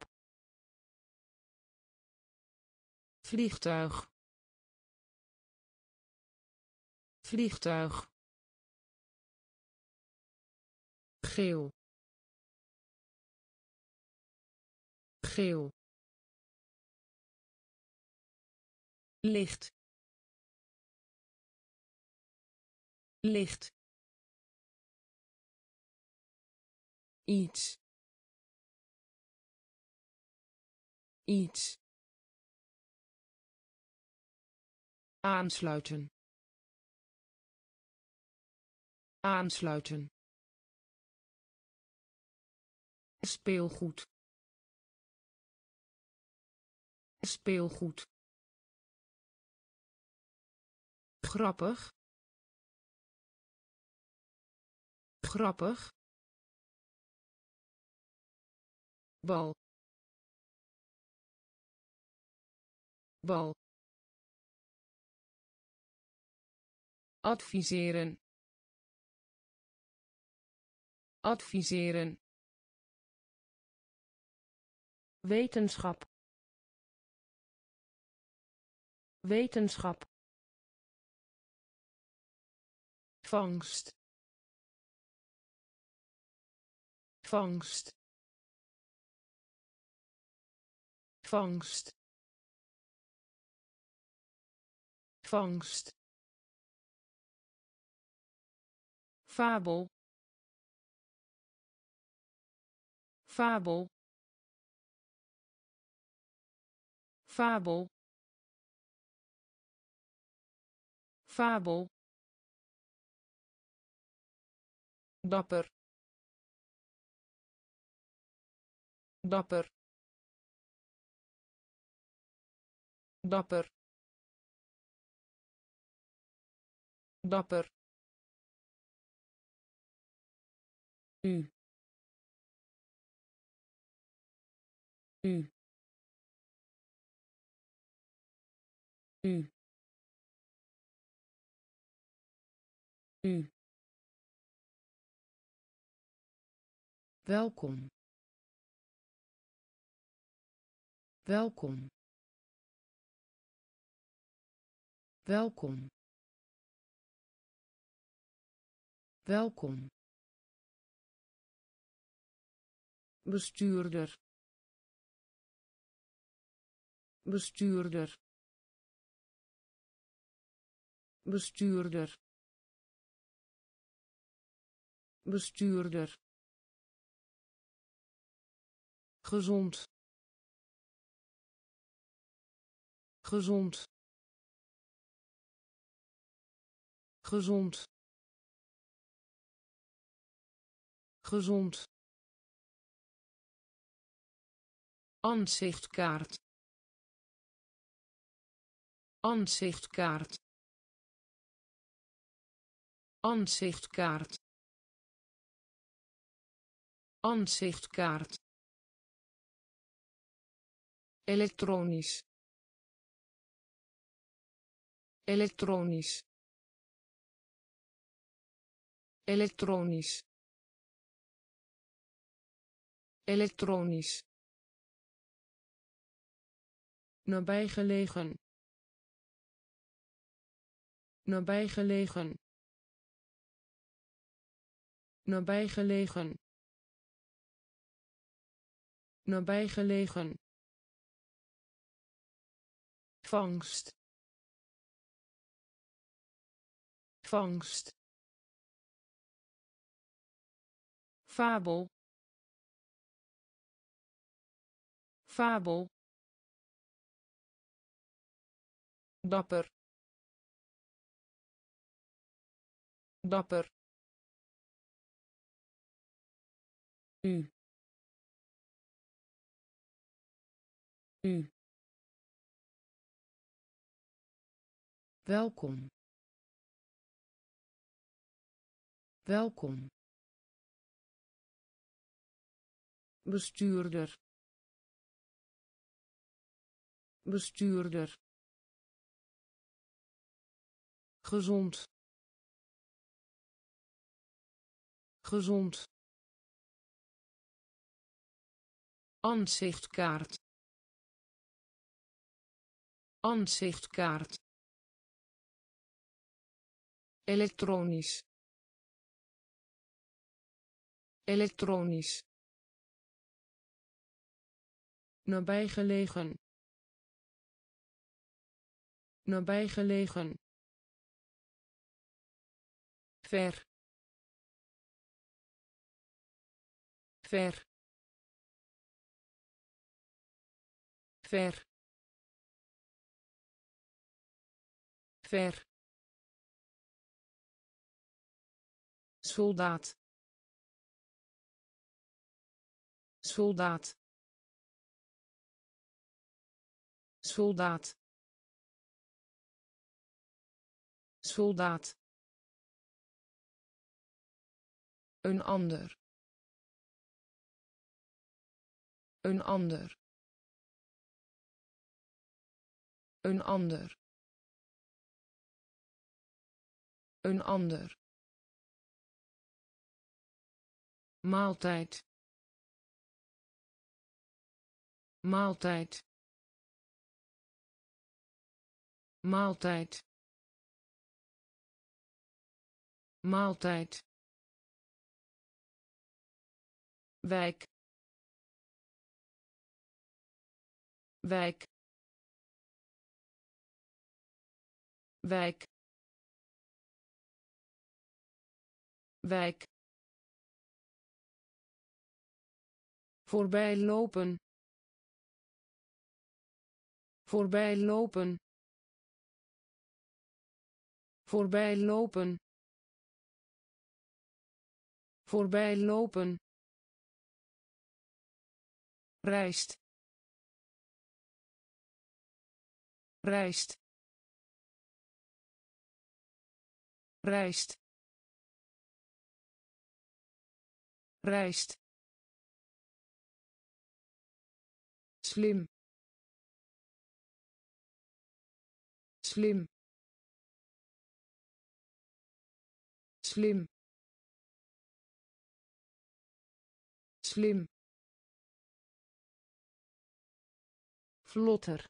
vliegtuig vliegtuig geel geel licht licht iets iets aansluiten aansluiten speelgoed speelgoed grappig grappig bal bal adviseren adviseren wetenschap wetenschap vangst vangst vangst vangst fabel fabel fabel fabel dapper dapper dapper dapper u u u U. Welkom. Welkom. Welkom. Welkom. Bestuurder. Bestuurder. Bestuurder. Bestuurder. Gezond. Gezond. Gezond. Gezond. Ansichtkaart. Ansichtkaart. Ansichtkaart. Ansichtkaart. Elektronisch. Elektronisch. Elektronisch. Elektronisch. Nabijgelegen. Nabijgelegen. Nabijgelegen. Nabijgelegen. Vangst. Vangst. Fabel. Fabel. Dapper. Dapper. U. U. Welkom. Welkom. Bestuurder. Bestuurder. Gezond. Gezond. Ansichtkaart. Ansichtkaart. Elektronisch. Elektronisch. Nabijgelegen. Nabijgelegen. Ver. Ver. Ver. Ver. Soldaat. Soldaat. Soldaat. Soldaat. Een ander. Een ander. Een ander. Een ander. Maaltijd. Maaltijd. Maaltijd. Maaltijd. Wijk. Wijk. Wijk. Wijk. Voorbij lopen. Voorbij lopen. Voorbij lopen. Voorbij lopen. Rijst. Rijst. Rijst. Rijst. Slim. Slim. slim slim vlotter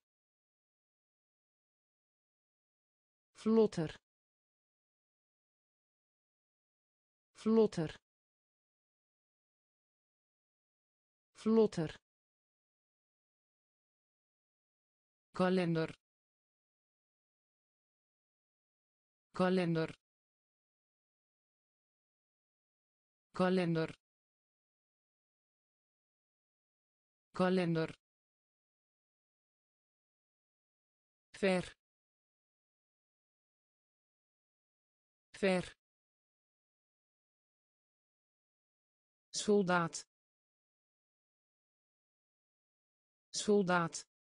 vlotter vlotter vlotter kalender kalender kalender kalender ver ver soldaat soldaat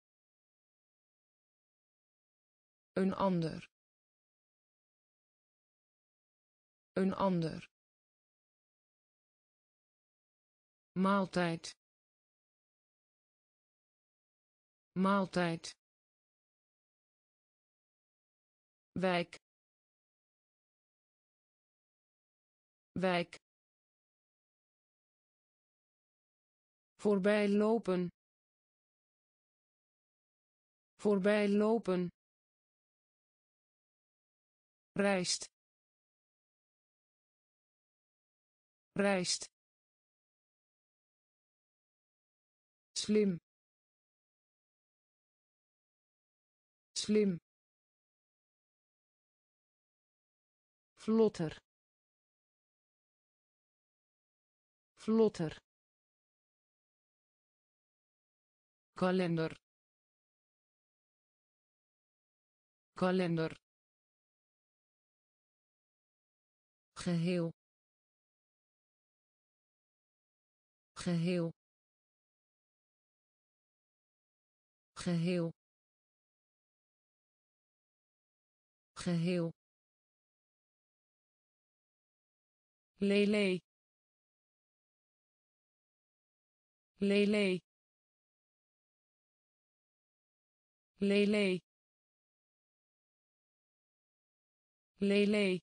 een ander een ander maaltijd maaltijd wijk wijk voorbij lopen voorbij lopen rijst rijst slim slim vlotter vlotter kalender kalender geheel geheel geheel geheel lele lele lele lele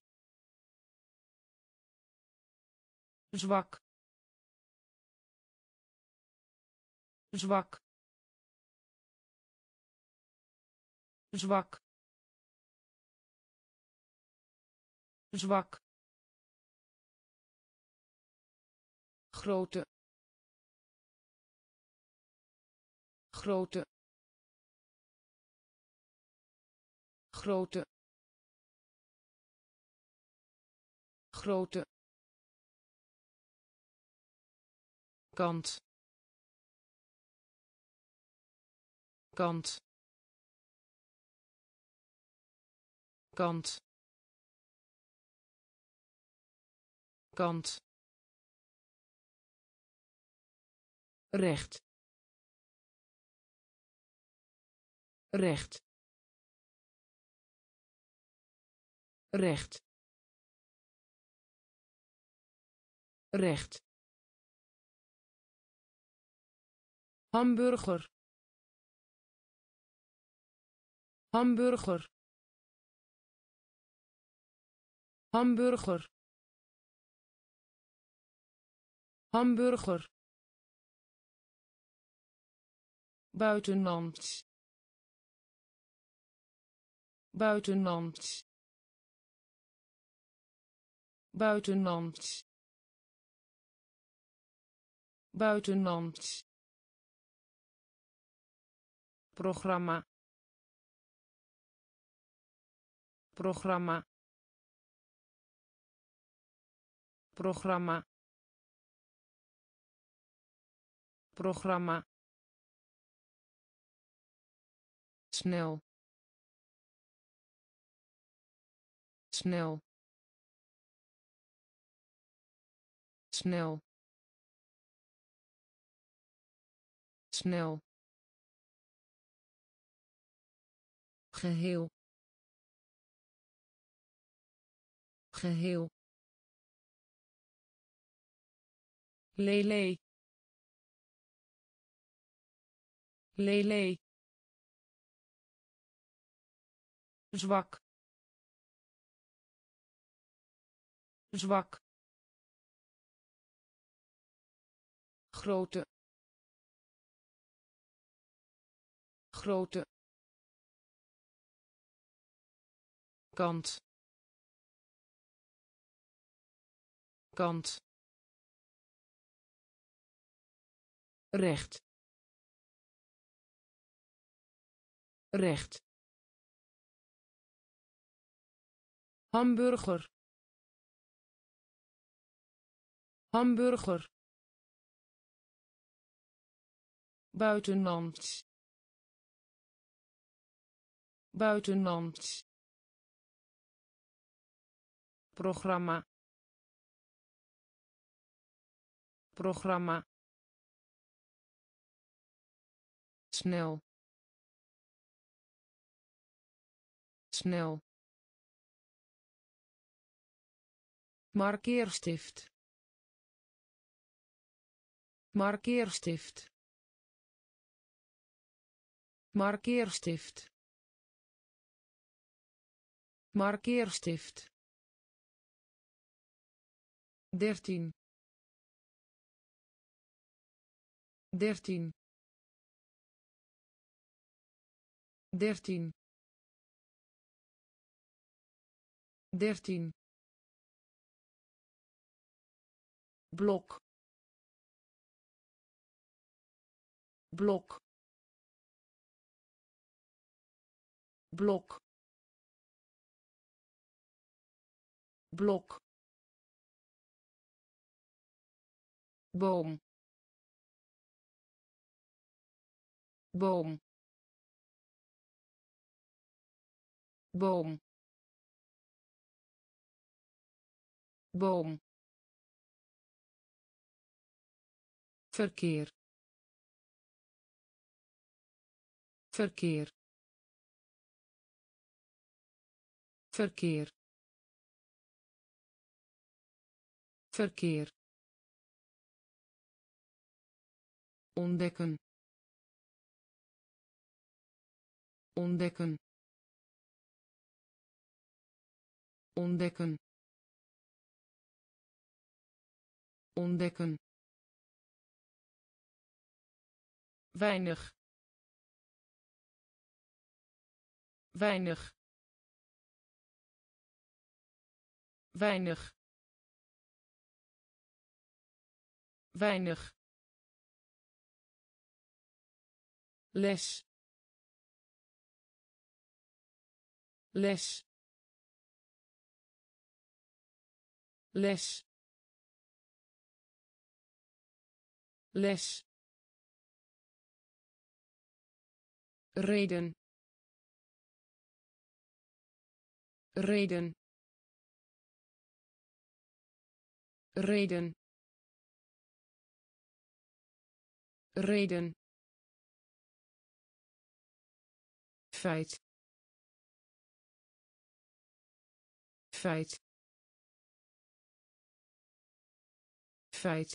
zwak zwak zwak zwak grote grote grote grote kant kant kant kant recht recht recht recht hamburger hamburger hamburger hamburger buitenland buitenland buitenland buitenland programma programma programma programma snel snel snel snel geheel geheel lele lele zwak zwak, grote, grote, kant, kant, recht, recht, hamburger, hamburger, buitenland, buitenland, programma, programma, snel, snel, markeerstift, markeerstift, markeerstift, markeerstift, dertien, dertien, dertien, dertien, blok, blok, blok, blok, boom, boom, boom, boom, verkeer, verkeer, verkeer, verkeer, ontdekken, ontdekken, ontdekken, ontdekken, weinig, weinig, weinig, weinig, les, les, les, les, reden, reden, reden, reden, feit, feit, feit,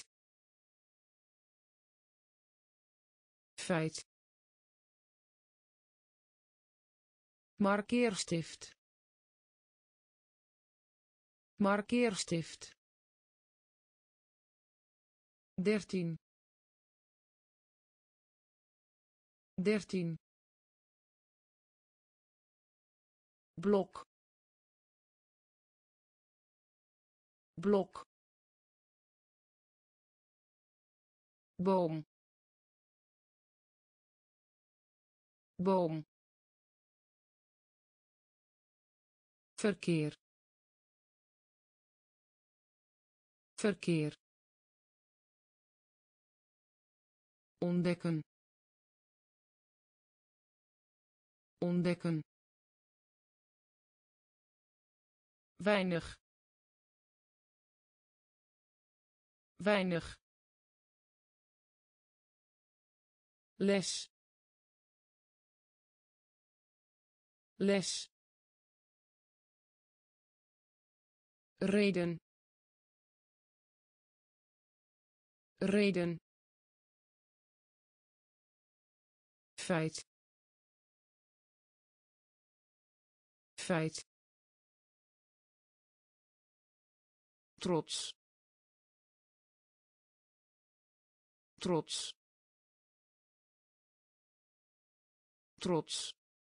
feit, markeerstift, markeerstift, dertien, dertien, blok, blok, boom, boom, verkeer, verkeer, ontdekken, ontdekken, weinig, weinig, les, les, reden, reden, feit, feit, trots, trots, trots,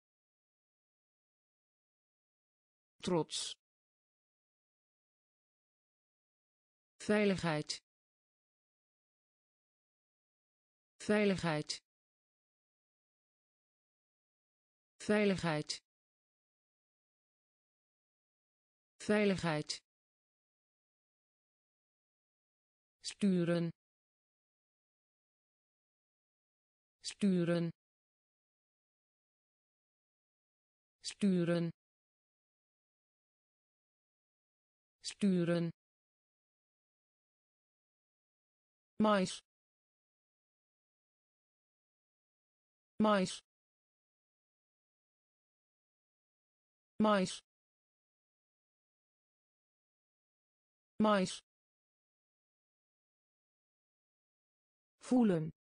trots, veiligheid, veiligheid, veiligheid, veiligheid, sturen, sturen, sturen, sturen, mais, mais, mais, mais, voelen,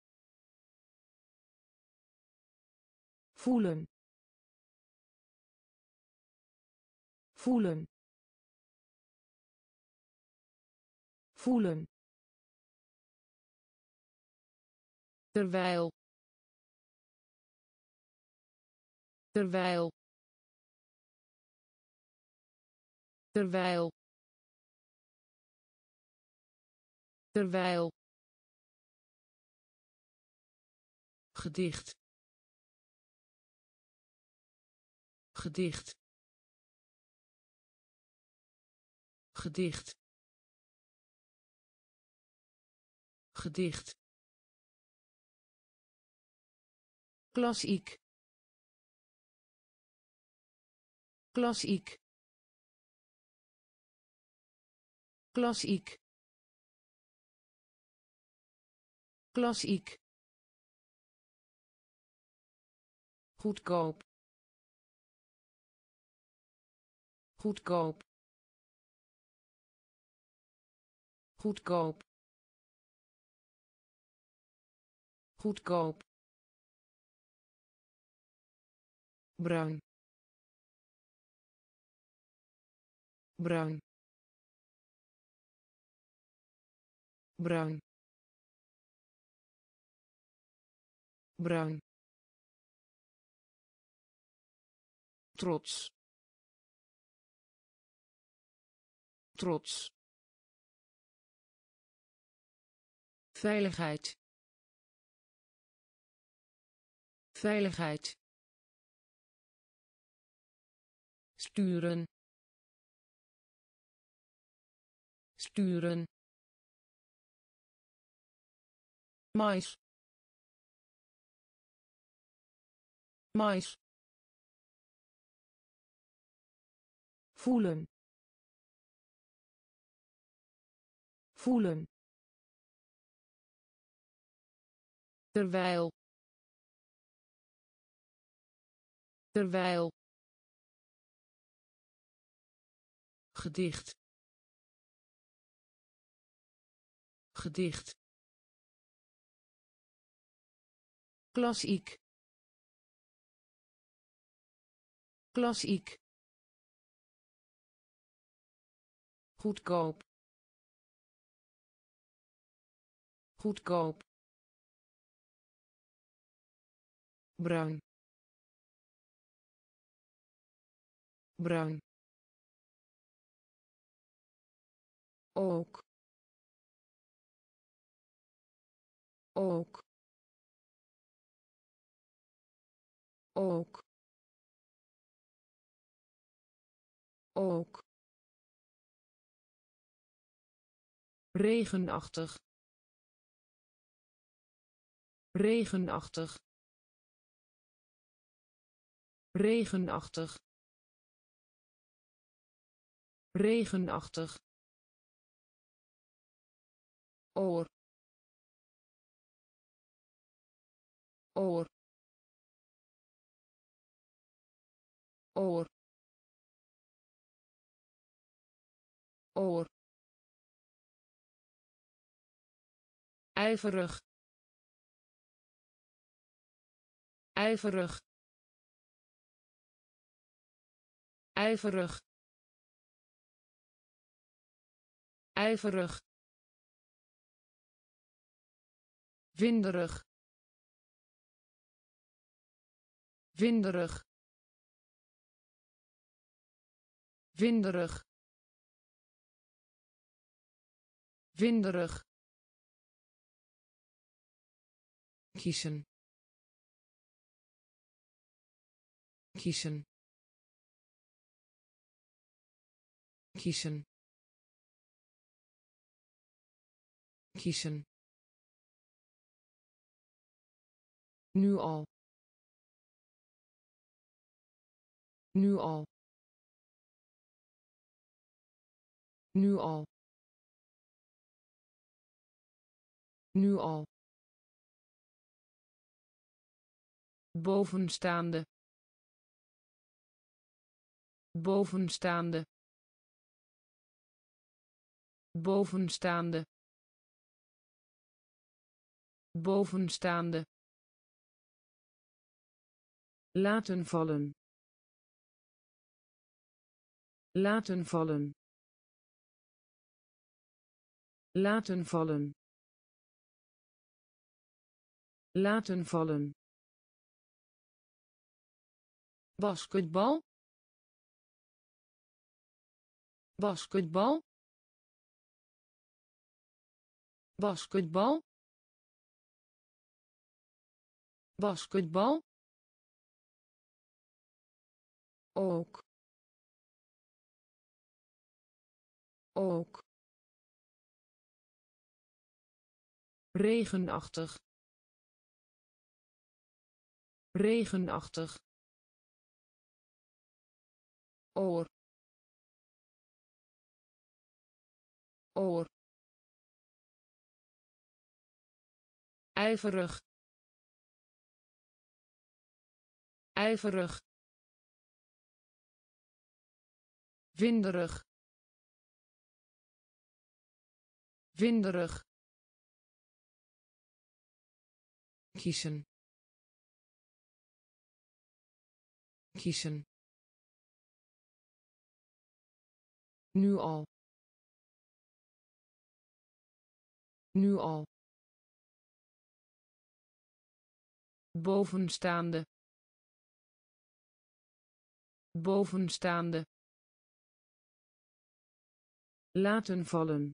voelen, voelen, voelen, terwijl, terwijl, terwijl, terwijl, gedicht, gedicht, gedicht, gedicht, klassiek, klassiek, klassiek, klassiek, goedkoop, goedkoop, goedkoop, goedkoop, bruin, bruin, bruin, bruin, trots, trots, veiligheid, veiligheid, sturen, sturen, mais, mais, voelen, voelen, terwijl, terwijl, gedicht, gedicht, klassiek, klassiek, goedkoop, goedkoop, bruin, bruin, ook, ook, ook, ook, regenachtig, regenachtig, regenachtig, regenachtig, oor, oor, oor, oor, ijverig, ijverig, ijverig, ijverig, winderig, winderig, winderig, winderig, kiezen, kiezen, kiezen, kiezen, nu al, nu al, nu al, nu al, bovenstaande, bovenstaande, bovenstaande, bovenstaande, laten vallen, laten vallen, laten vallen, laten vallen, basketbal, basketbal, basketbal, basketbal, ook, ook, regenachtig, regenachtig, oor, oor, ijverig, ijverig, winderig, winderig, kiezen, kiezen, nu al, nu al, bovenstaande, bovenstaande, laten vallen,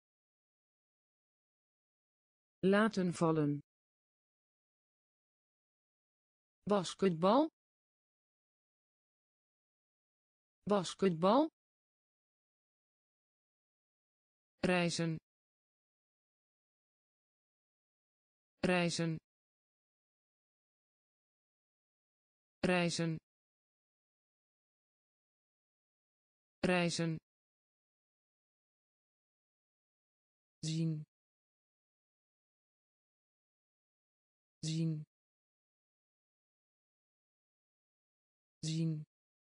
laten vallen, basketbal, basketbal, reizen, reizen, reizen, reizen, zien, zien, zien,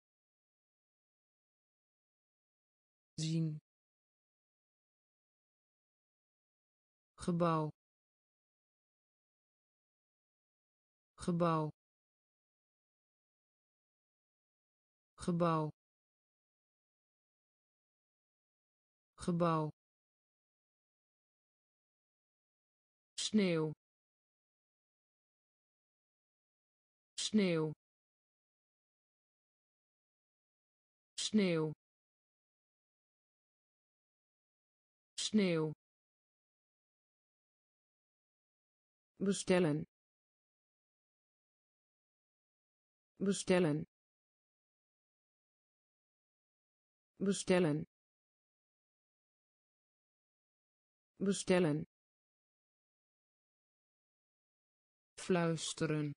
zien, gebouw, gebouw, gebouw, gebouw, sneeuw, sneeuw, sneeuw, sneeuw, bestellen, bestellen, bestellen, bestellen, fluisteren,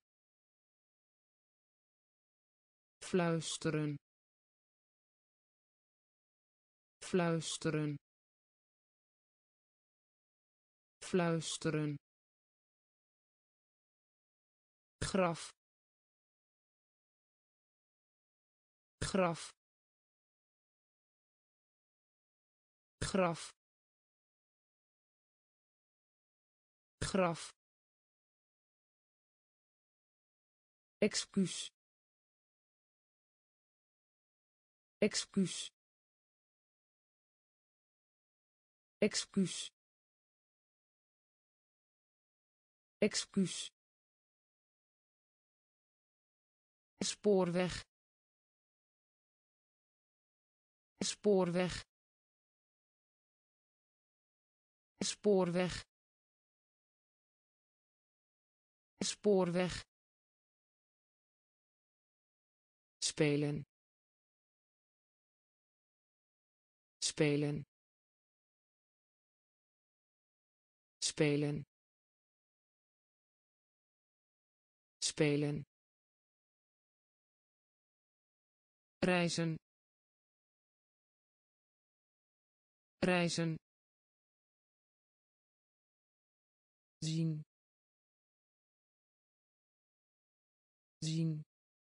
fluisteren, fluisteren, fluisteren, graf, graf, graf, graf, excuus, excuus, excuus excuus spoorweg spoorweg spoorweg spoorweg spelen spelen spelen spelen reizen reizen zien zien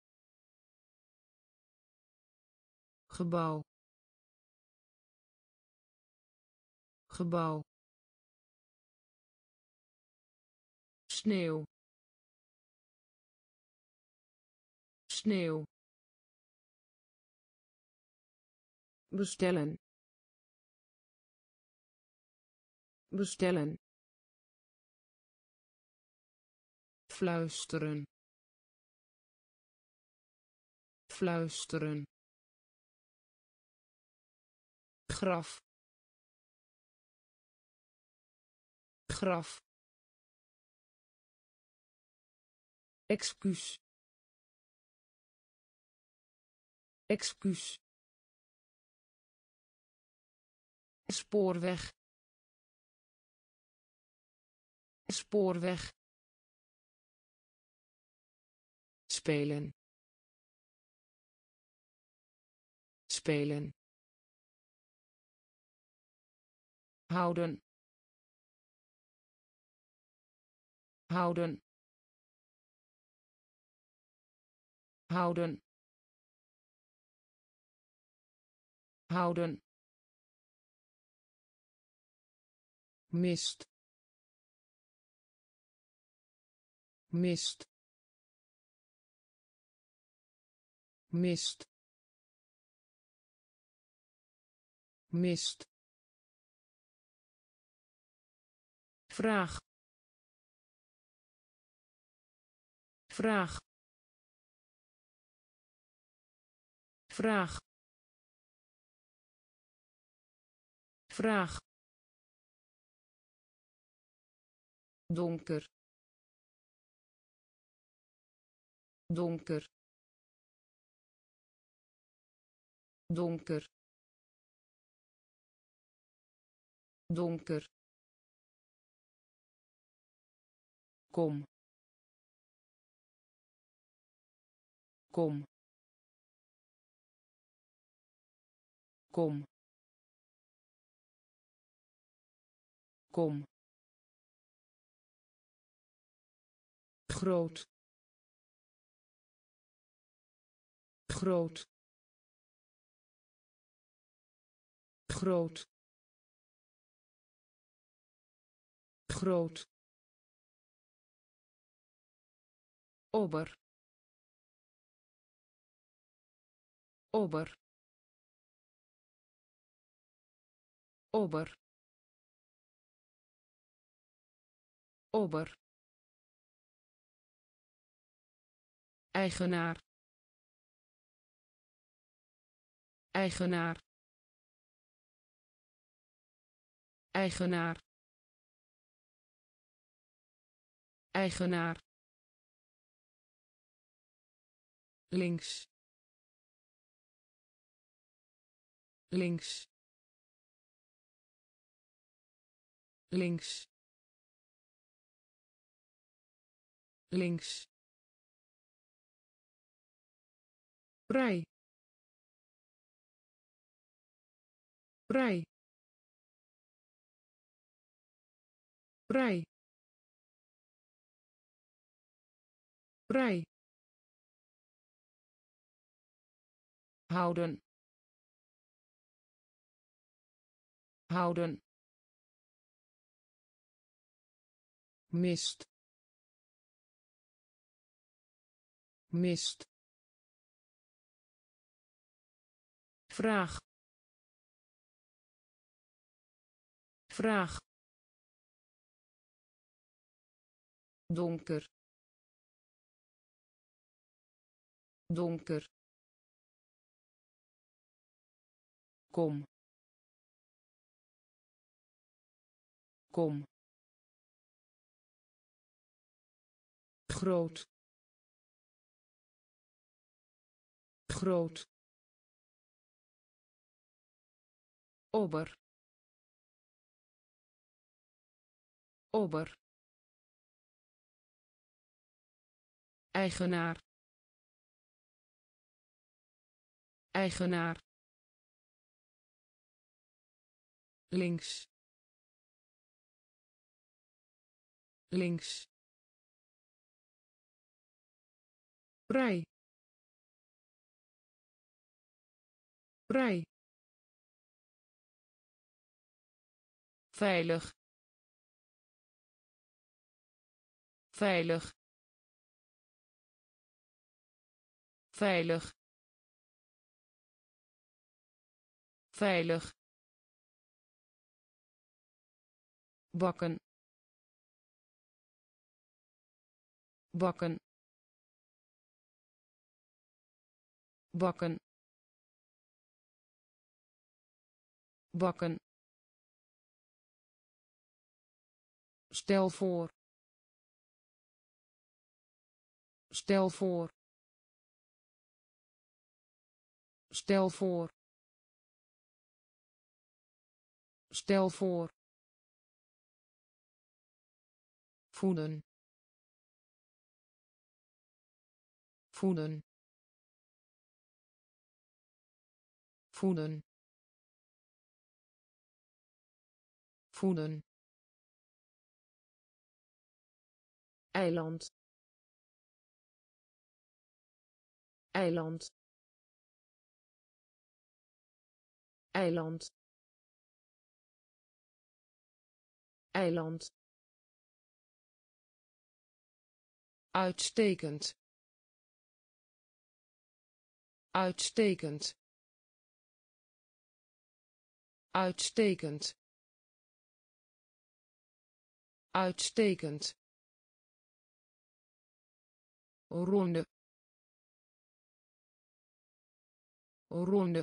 gebouw gebouw sneeuw sneeuw bestellen bestellen fluisteren fluisteren graf graf excuus excuus spoorweg spoorweg spelen spelen houden houden houden houden mist mist mist mist vraag vraag vraag vraag donker donker donker donker kom kom kom kom groot groot groot groot ober ober ober ober eigenaar eigenaar eigenaar eigenaar links links links links vrij vrij vrij vrij houden houden mist mist vraag vraag donker donker kom kom groot groot ober ober eigenaar eigenaar links links vrij vrij veilig veilig veilig veilig bakken bakken bakken bakken stel voor stel voor stel voor stel voor voeden voeden voeden voeden eiland eiland eiland eiland uitstekend uitstekend uitstekend uitstekend ronde ronde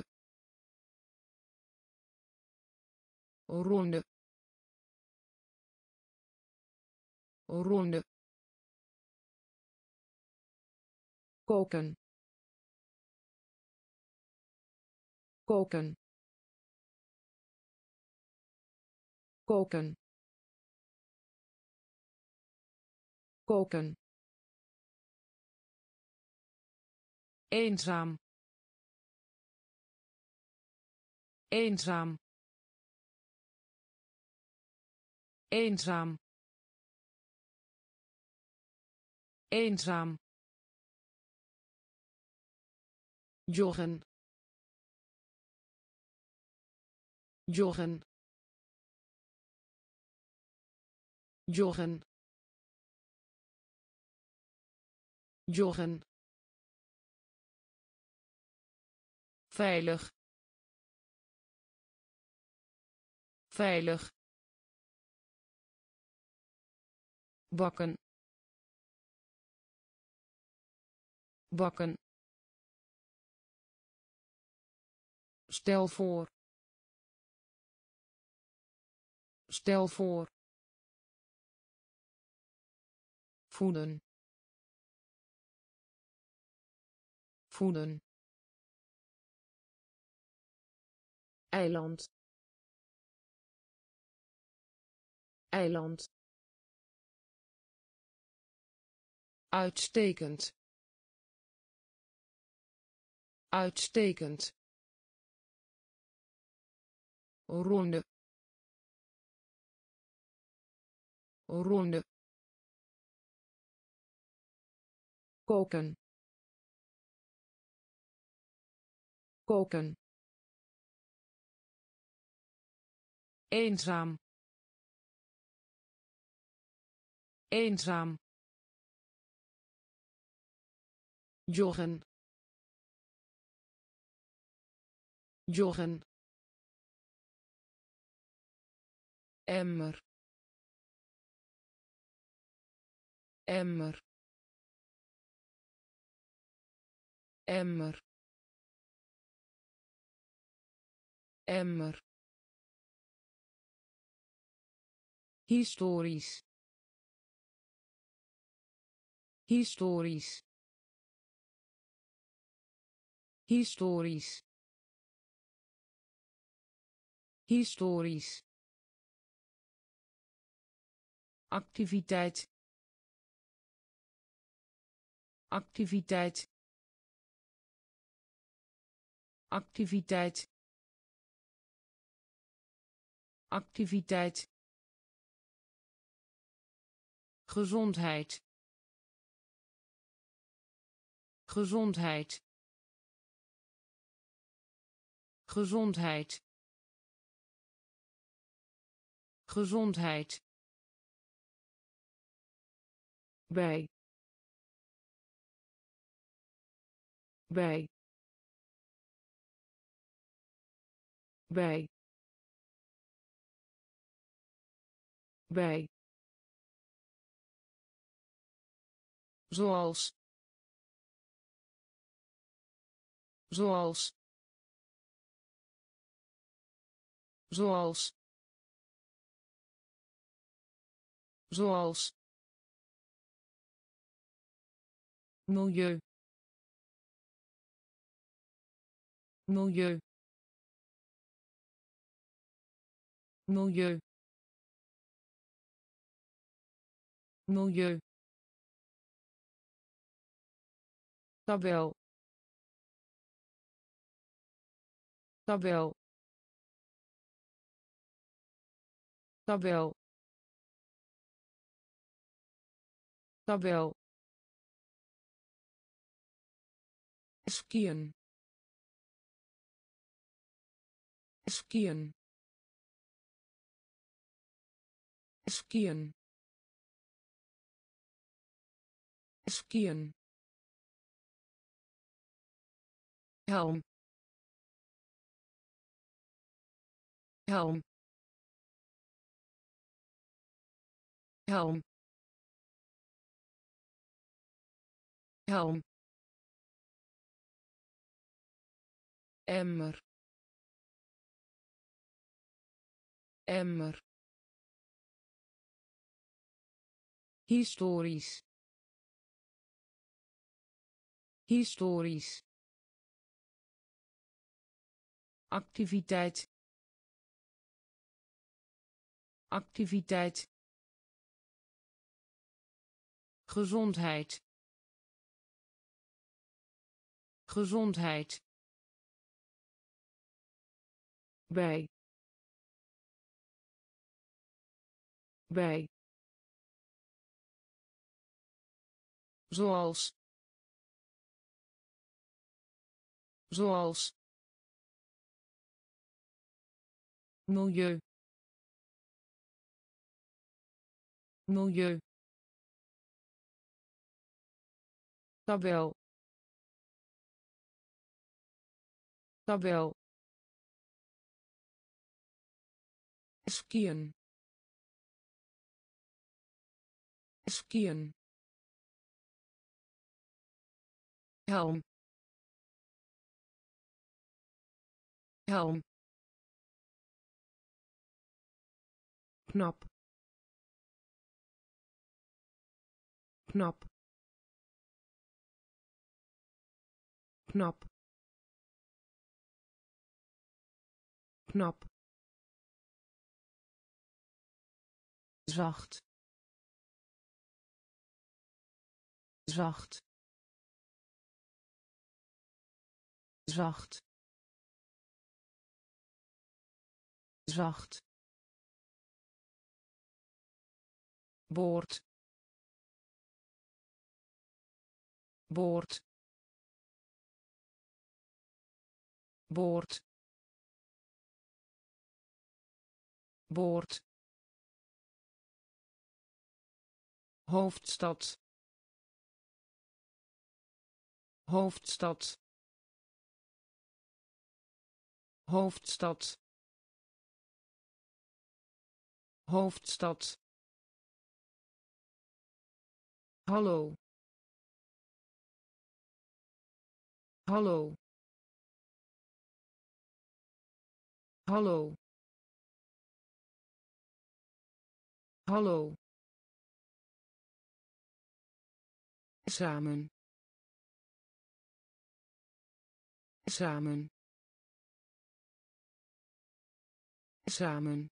ronde ronde koken koken koken koken eenzaam eenzaam eenzaam eenzaam joggen joggen joggen joggen veilig veilig bakken bakken stel voor stel voor voeden voeden eiland eiland uitstekend uitstekend ronde ronde koken koken eenzaam eenzaam joggen joggen emmer emmer emmer emmer historisch historisch historisch historisch activiteit activiteit activiteit activiteit gezondheid gezondheid gezondheid gezondheid bij bij bij bij zoals zoals zoals zoals milieu milieu milieu milieu tabel tabel tabel tabel skiën skiën skiën skiën helm helm helm helm emmer emmer historisch historisch activiteit activiteit gezondheid gezondheid bij bij zoals zoals milieu milieu tabel tabel skiën skiën helm helm knap knap knap knap zacht zacht zacht zacht boord boord boord boord hoofdstad hoofdstad hoofdstad hoofdstad, hallo, hallo, hallo, hallo, samen, samen, samen,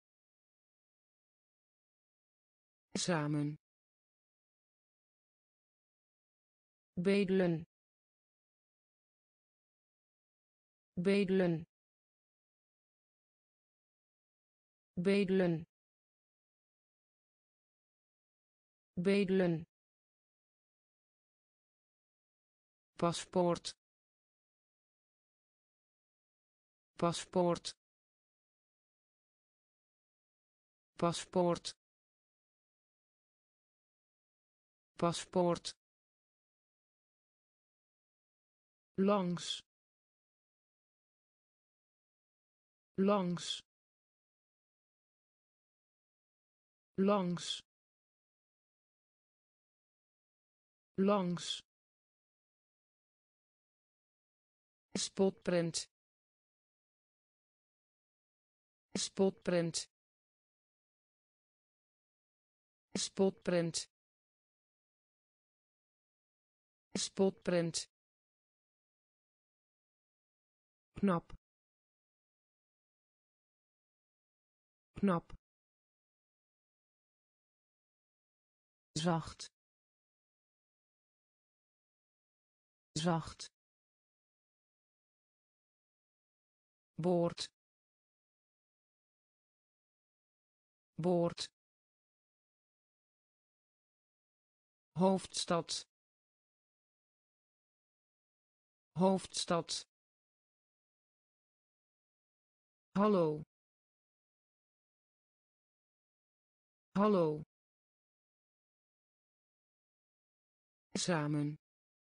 samen, bedelen, bedelen, bedelen, bedelen, paspoort, paspoort, paspoort, paspoort, langs, langs, langs, langs, spotprint, spotprint, spotprint, spotprint, knap, knap, zacht, zacht, boord, boord, hoofdstad, hoofdstad, hallo, hallo, samen,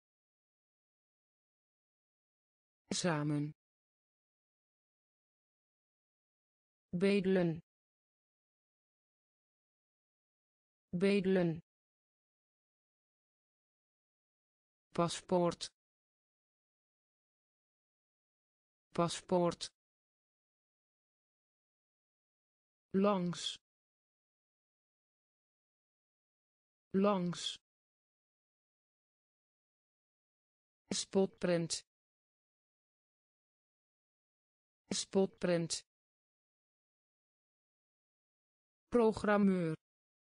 samen, bedelen, bedelen, paspoort, paspoort, langs, langs, spotprint, spotprint, programmeur,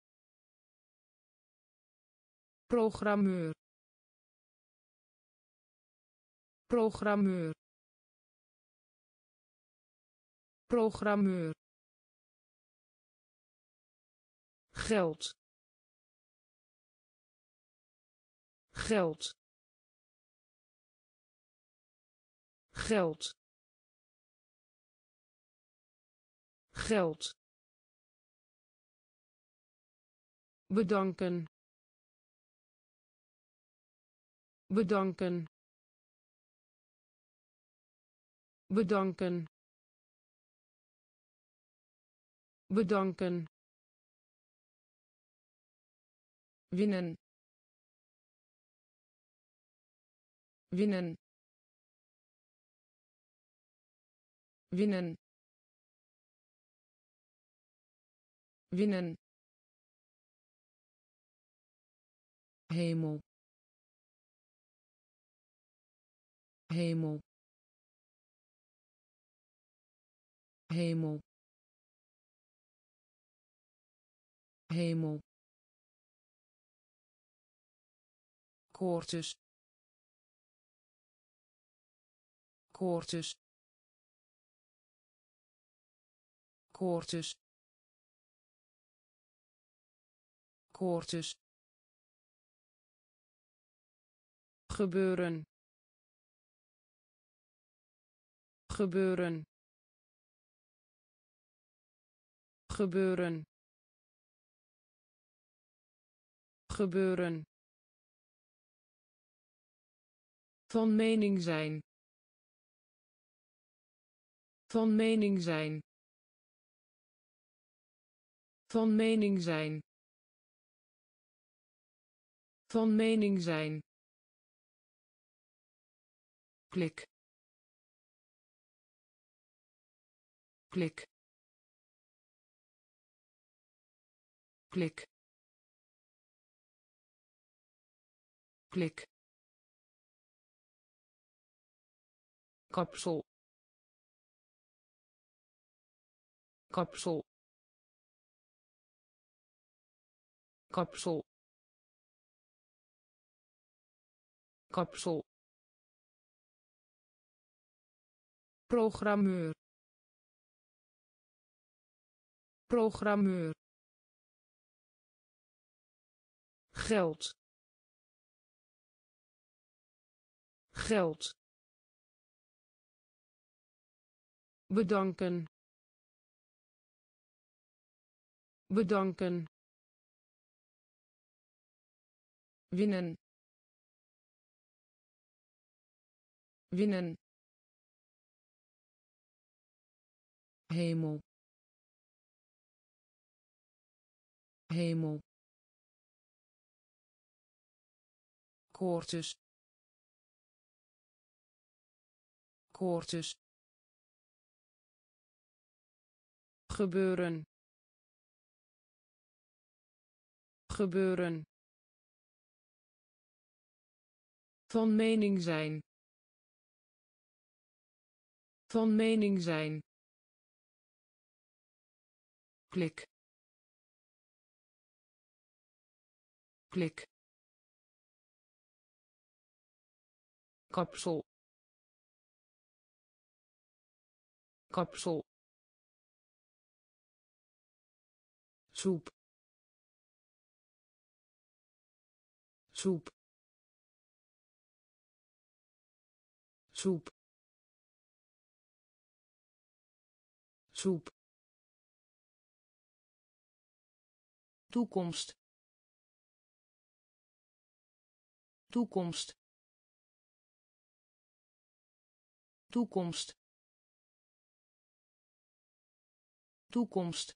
programmeur, programmeur, programmeur, geld, geld, geld, geld, bedanken, bedanken, bedanken, bedanken, winnen, winnen, winnen, winnen, hemel, hemel, hemel, hemel, koortjes, koortjes, koortjes, koortjes, gebeuren, gebeuren, gebeuren, gebeuren, van mening zijn, van mening zijn, Van mening zijn. Van mening zijn. Klik. Klik. Klik. Klik. Kapsel. Kapsel. Kapsel. Kapsel. Programmeur. Programmeur. Geld. Geld. Bedanken. Bedanken. Winnen. Winnen. Hemel. Hemel. Koortjes. Koortjes. Gebeuren. Gebeuren. Van mening zijn. Van mening zijn. Klik. Klik. Kapsel. Kapsel. Soep. Soep. Soep. Soep. Toekomst. Toekomst. Toekomst. Toekomst.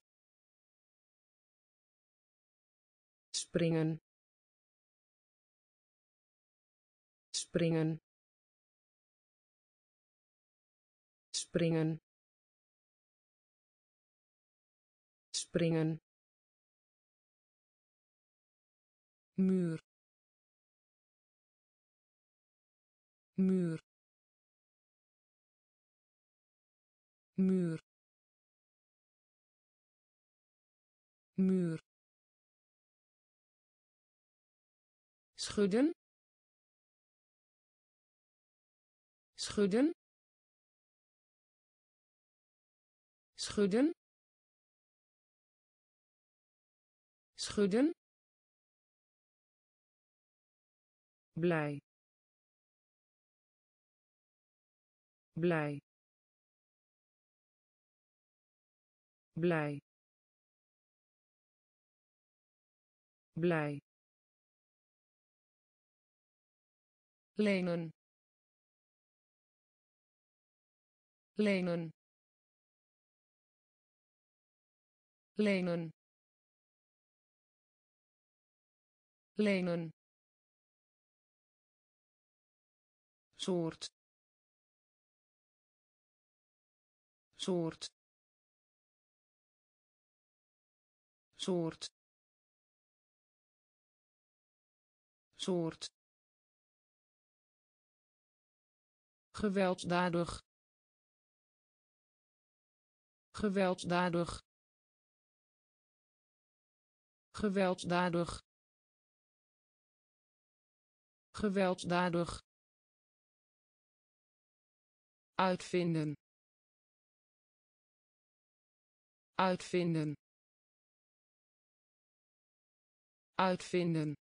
Springen. Springen. Springen. Springen. Muur. Muur. Muur. Muur. Schudden. Schudden. Schudden. Schudden. Blij. Blij. Blij. Blij. Lenen. Lenen. Lenen. Lenen. Soort. Soort. Soort. Soort. Gewelddadig. Gewelddadig. Gewelddadig. Gewelddadig. Uitvinden. Uitvinden. Uitvinden.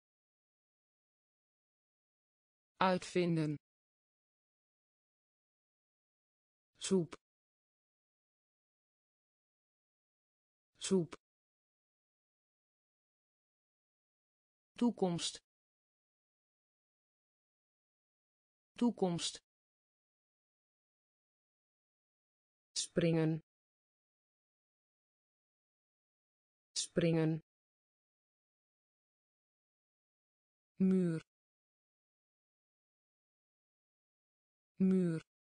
Uitvinden. Soep. Soep. Toekomst. Toekomst. Springen. springen, muur, muur,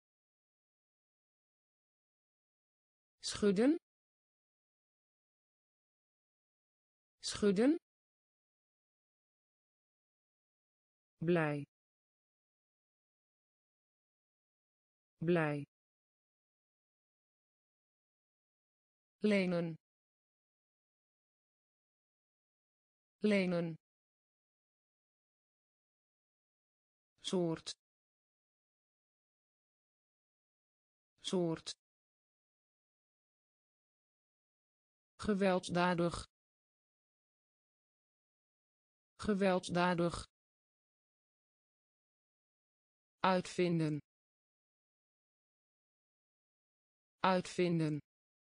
schudden, schudden, blij, blij, lenen, lenen, soort, soort, gewelddadig, gewelddadig, uitvinden, uitvinden,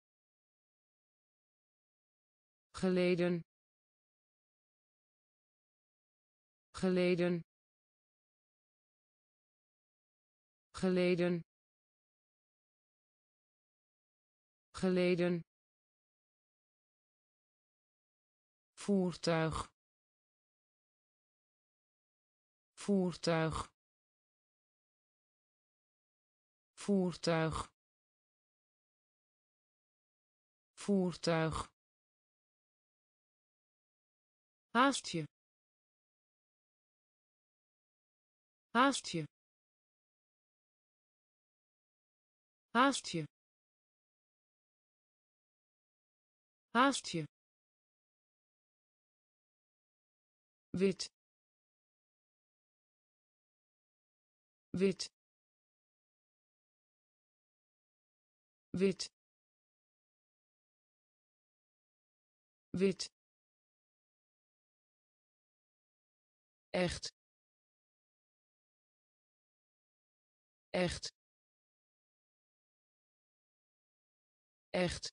geleden, geleden, geleden, geleden, voertuig, voertuig, voertuig, voertuig, haast je, haast je, haast je, haast je, wit, wit, wit, wit, echt, echt, echt,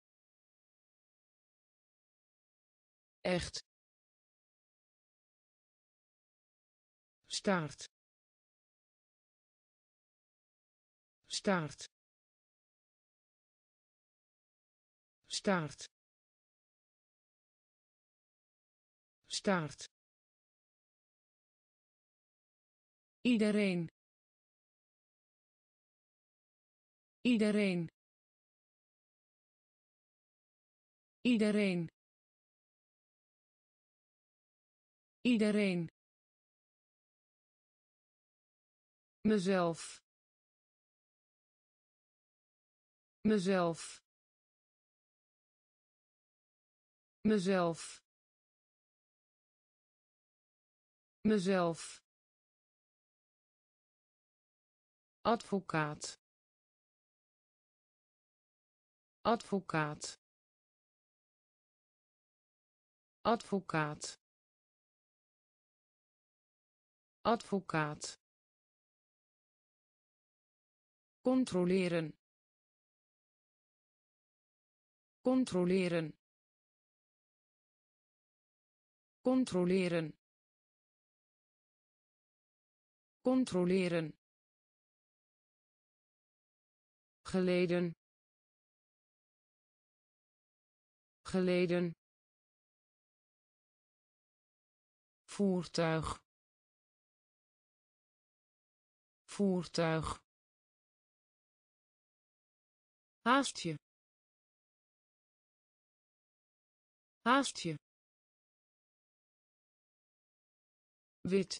echt, staart, staart, staart, staart, iedereen, iedereen, iedereen, iedereen, mezelf, mezelf, mezelf, mezelf, advocaat, advocaat, advocaat, advocaat, controleren, controleren, controleren, controleren, geleden, geleden, voertuig, voertuig, haast je, haast je, wit,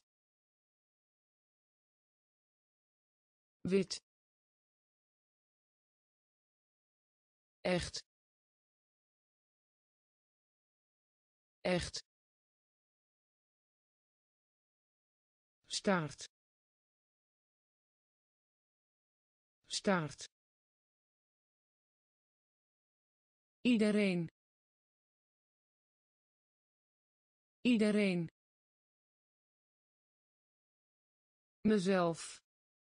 wit, echt, echt, staart, staart, iedereen, iedereen, mezelf,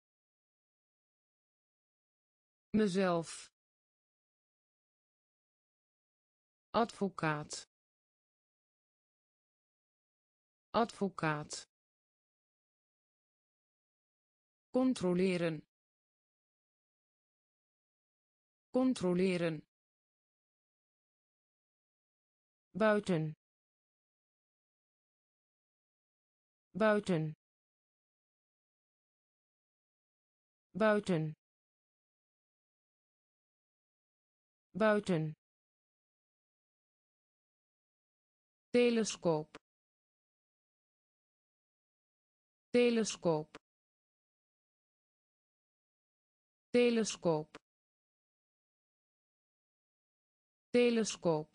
mezelf, advocaat, advocaat, controleren, controleren, buiten, buiten, buiten, buiten, telescoop, telescoop, telescoop, telescoop,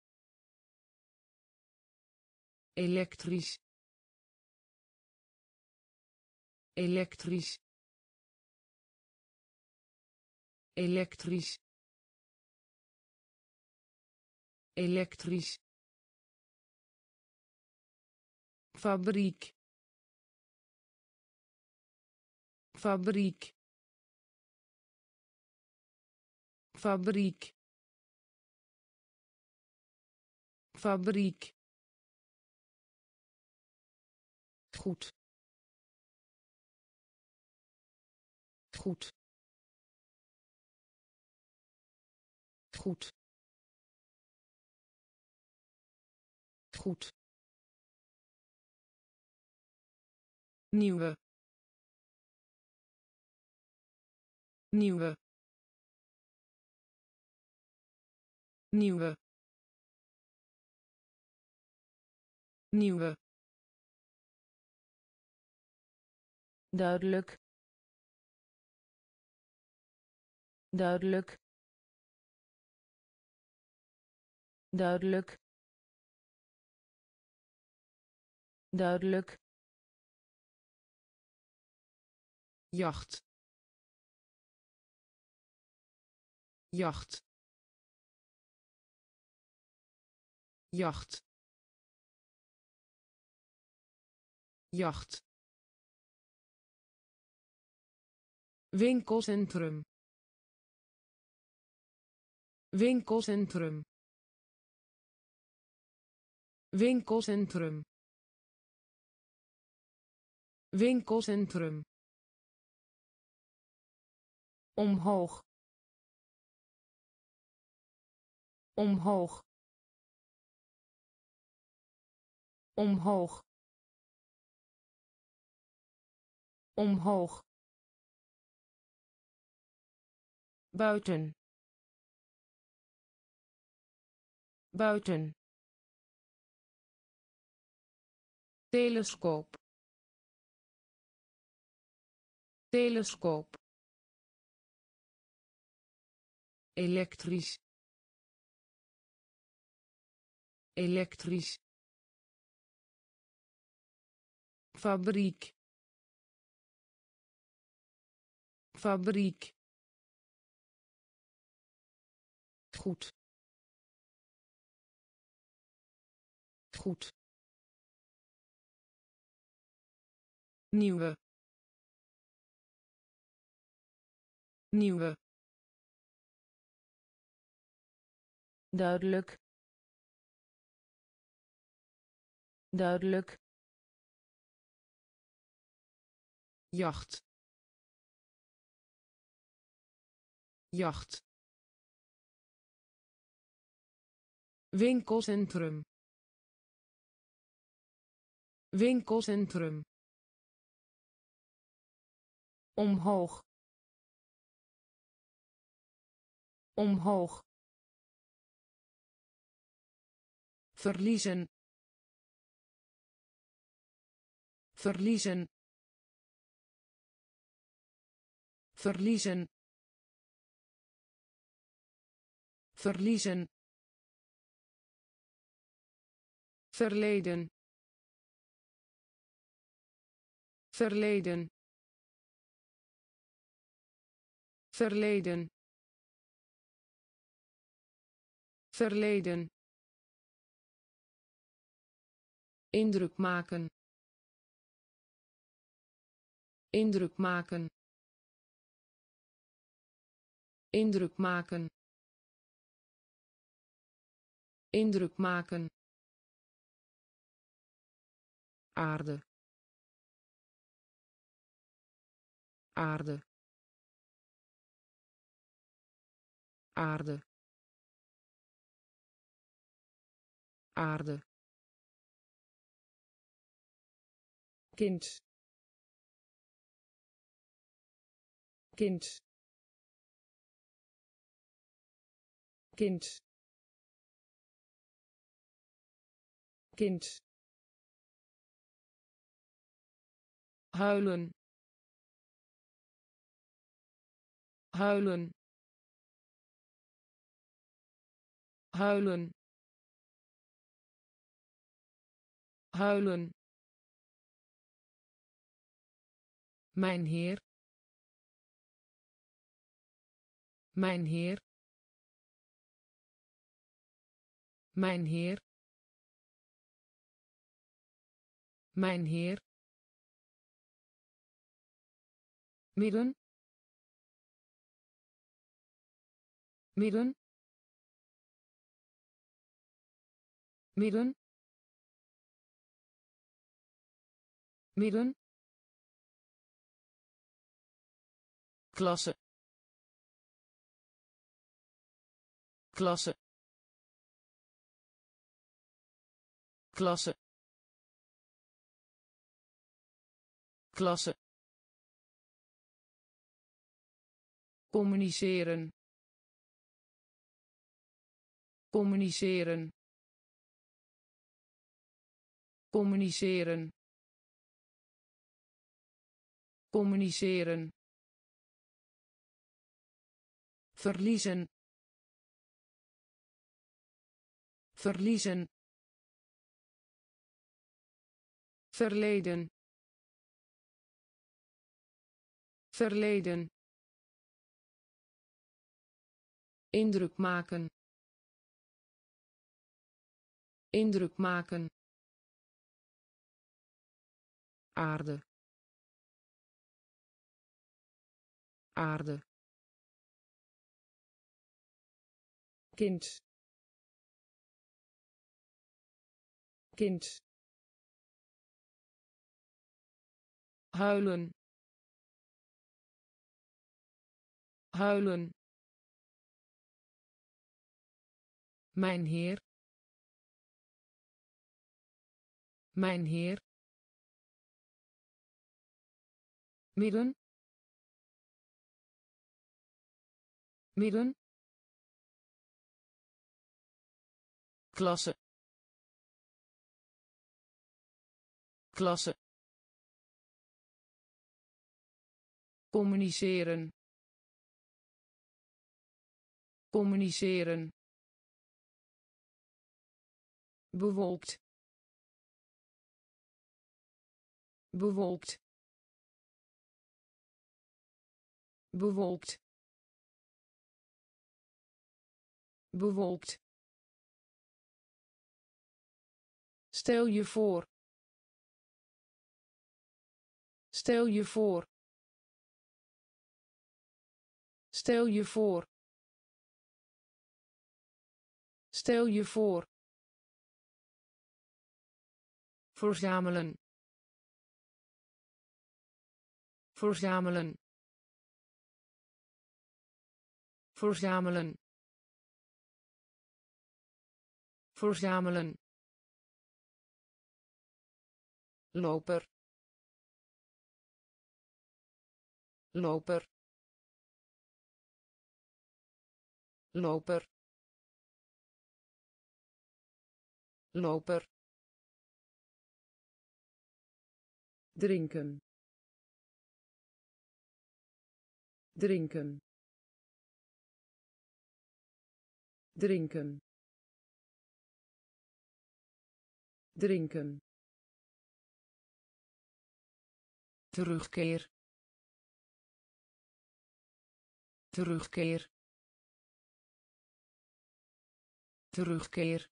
elektrisch, elektrisch, elektrisch, elektrisch, fabriek, fabriek, fabriek, fabriek, goed, goed, goed, goed, nieuwe, nieuwe, nieuwe, nieuwe, duidelijk, duidelijk, duidelijk, duidelijk, jacht, jacht, jacht, jacht, winkelcentrum, winkelcentrum, winkelcentrum, winkelcentrum, omhoog, omhoog, omhoog, omhoog, buiten, buiten, telescoop, telescoop, elektrisch, elektrisch, fabriek, fabriek, goed, goed, nieuwe, nieuwe, duidelijk, duidelijk, jacht, jacht, winkelcentrum, winkelcentrum, omhoog, omhoog, verliezen, verliezen, verliezen, verliezen, verleden, verleden, verleden, verleden, indruk maken, indruk maken, indruk maken, indruk maken, aarde, aarde, aarde, aarde, kind, kind, kind, kind, huilen, huilen, huilen, huilen, mijn heer, mijn heer, mijn heer, mijn heer, midden, midden, midden, midden, klasse, klasse, klasse, klasse, communiceren, communiceren, communiceren, communiceren, verliezen, verliezen, verleden, verleden, indruk maken, indruk maken, aarde, aarde, kind, kind, huilen, huilen, mijn heer, mijn heer, midden, midden, klasse, klasse, communiceren, communiceren, bewolkt, bewolkt, bewolkt, bewolkt, stel je voor, stel je voor, stel je voor, stel je voor, verzamelen, verzamelen, verzamelen, verzamelen, loper, loper, loper, loper, drinken, drinken, drinken, drinken, terugkeer, terugkeer, terugkeer,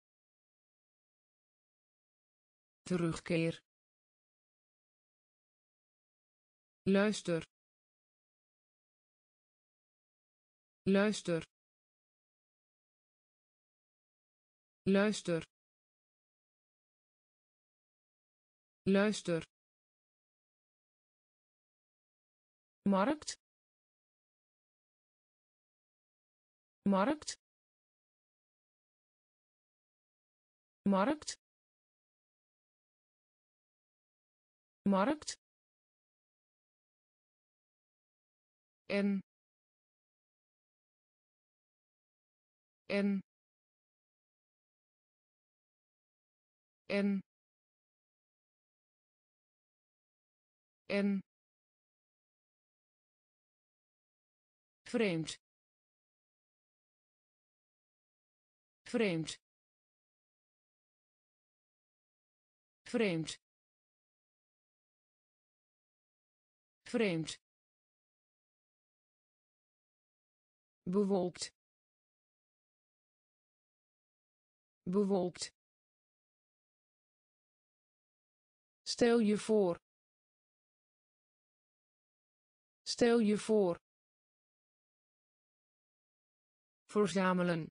terugkeer, luister, luister, luister, luister, markt, markt, markt, markt, en, en, en, en, vreemd, vreemd, vreemd, vreemd, bewolkt, bewolkt, stel je voor, stel je voor, verzamelen,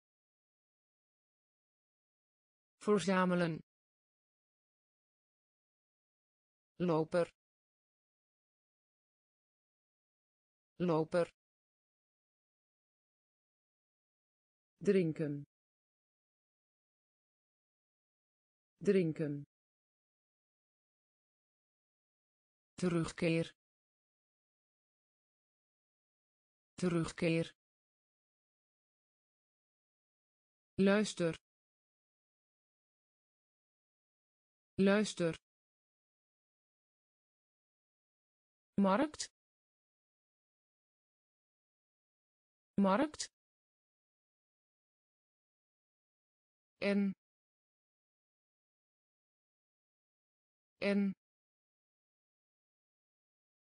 verzamelen, loper, loper, drinken, drinken, terugkeer, terugkeer, luister, luister, markt, markt, en, en,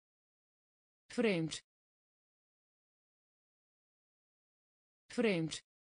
vreemd, vreemd,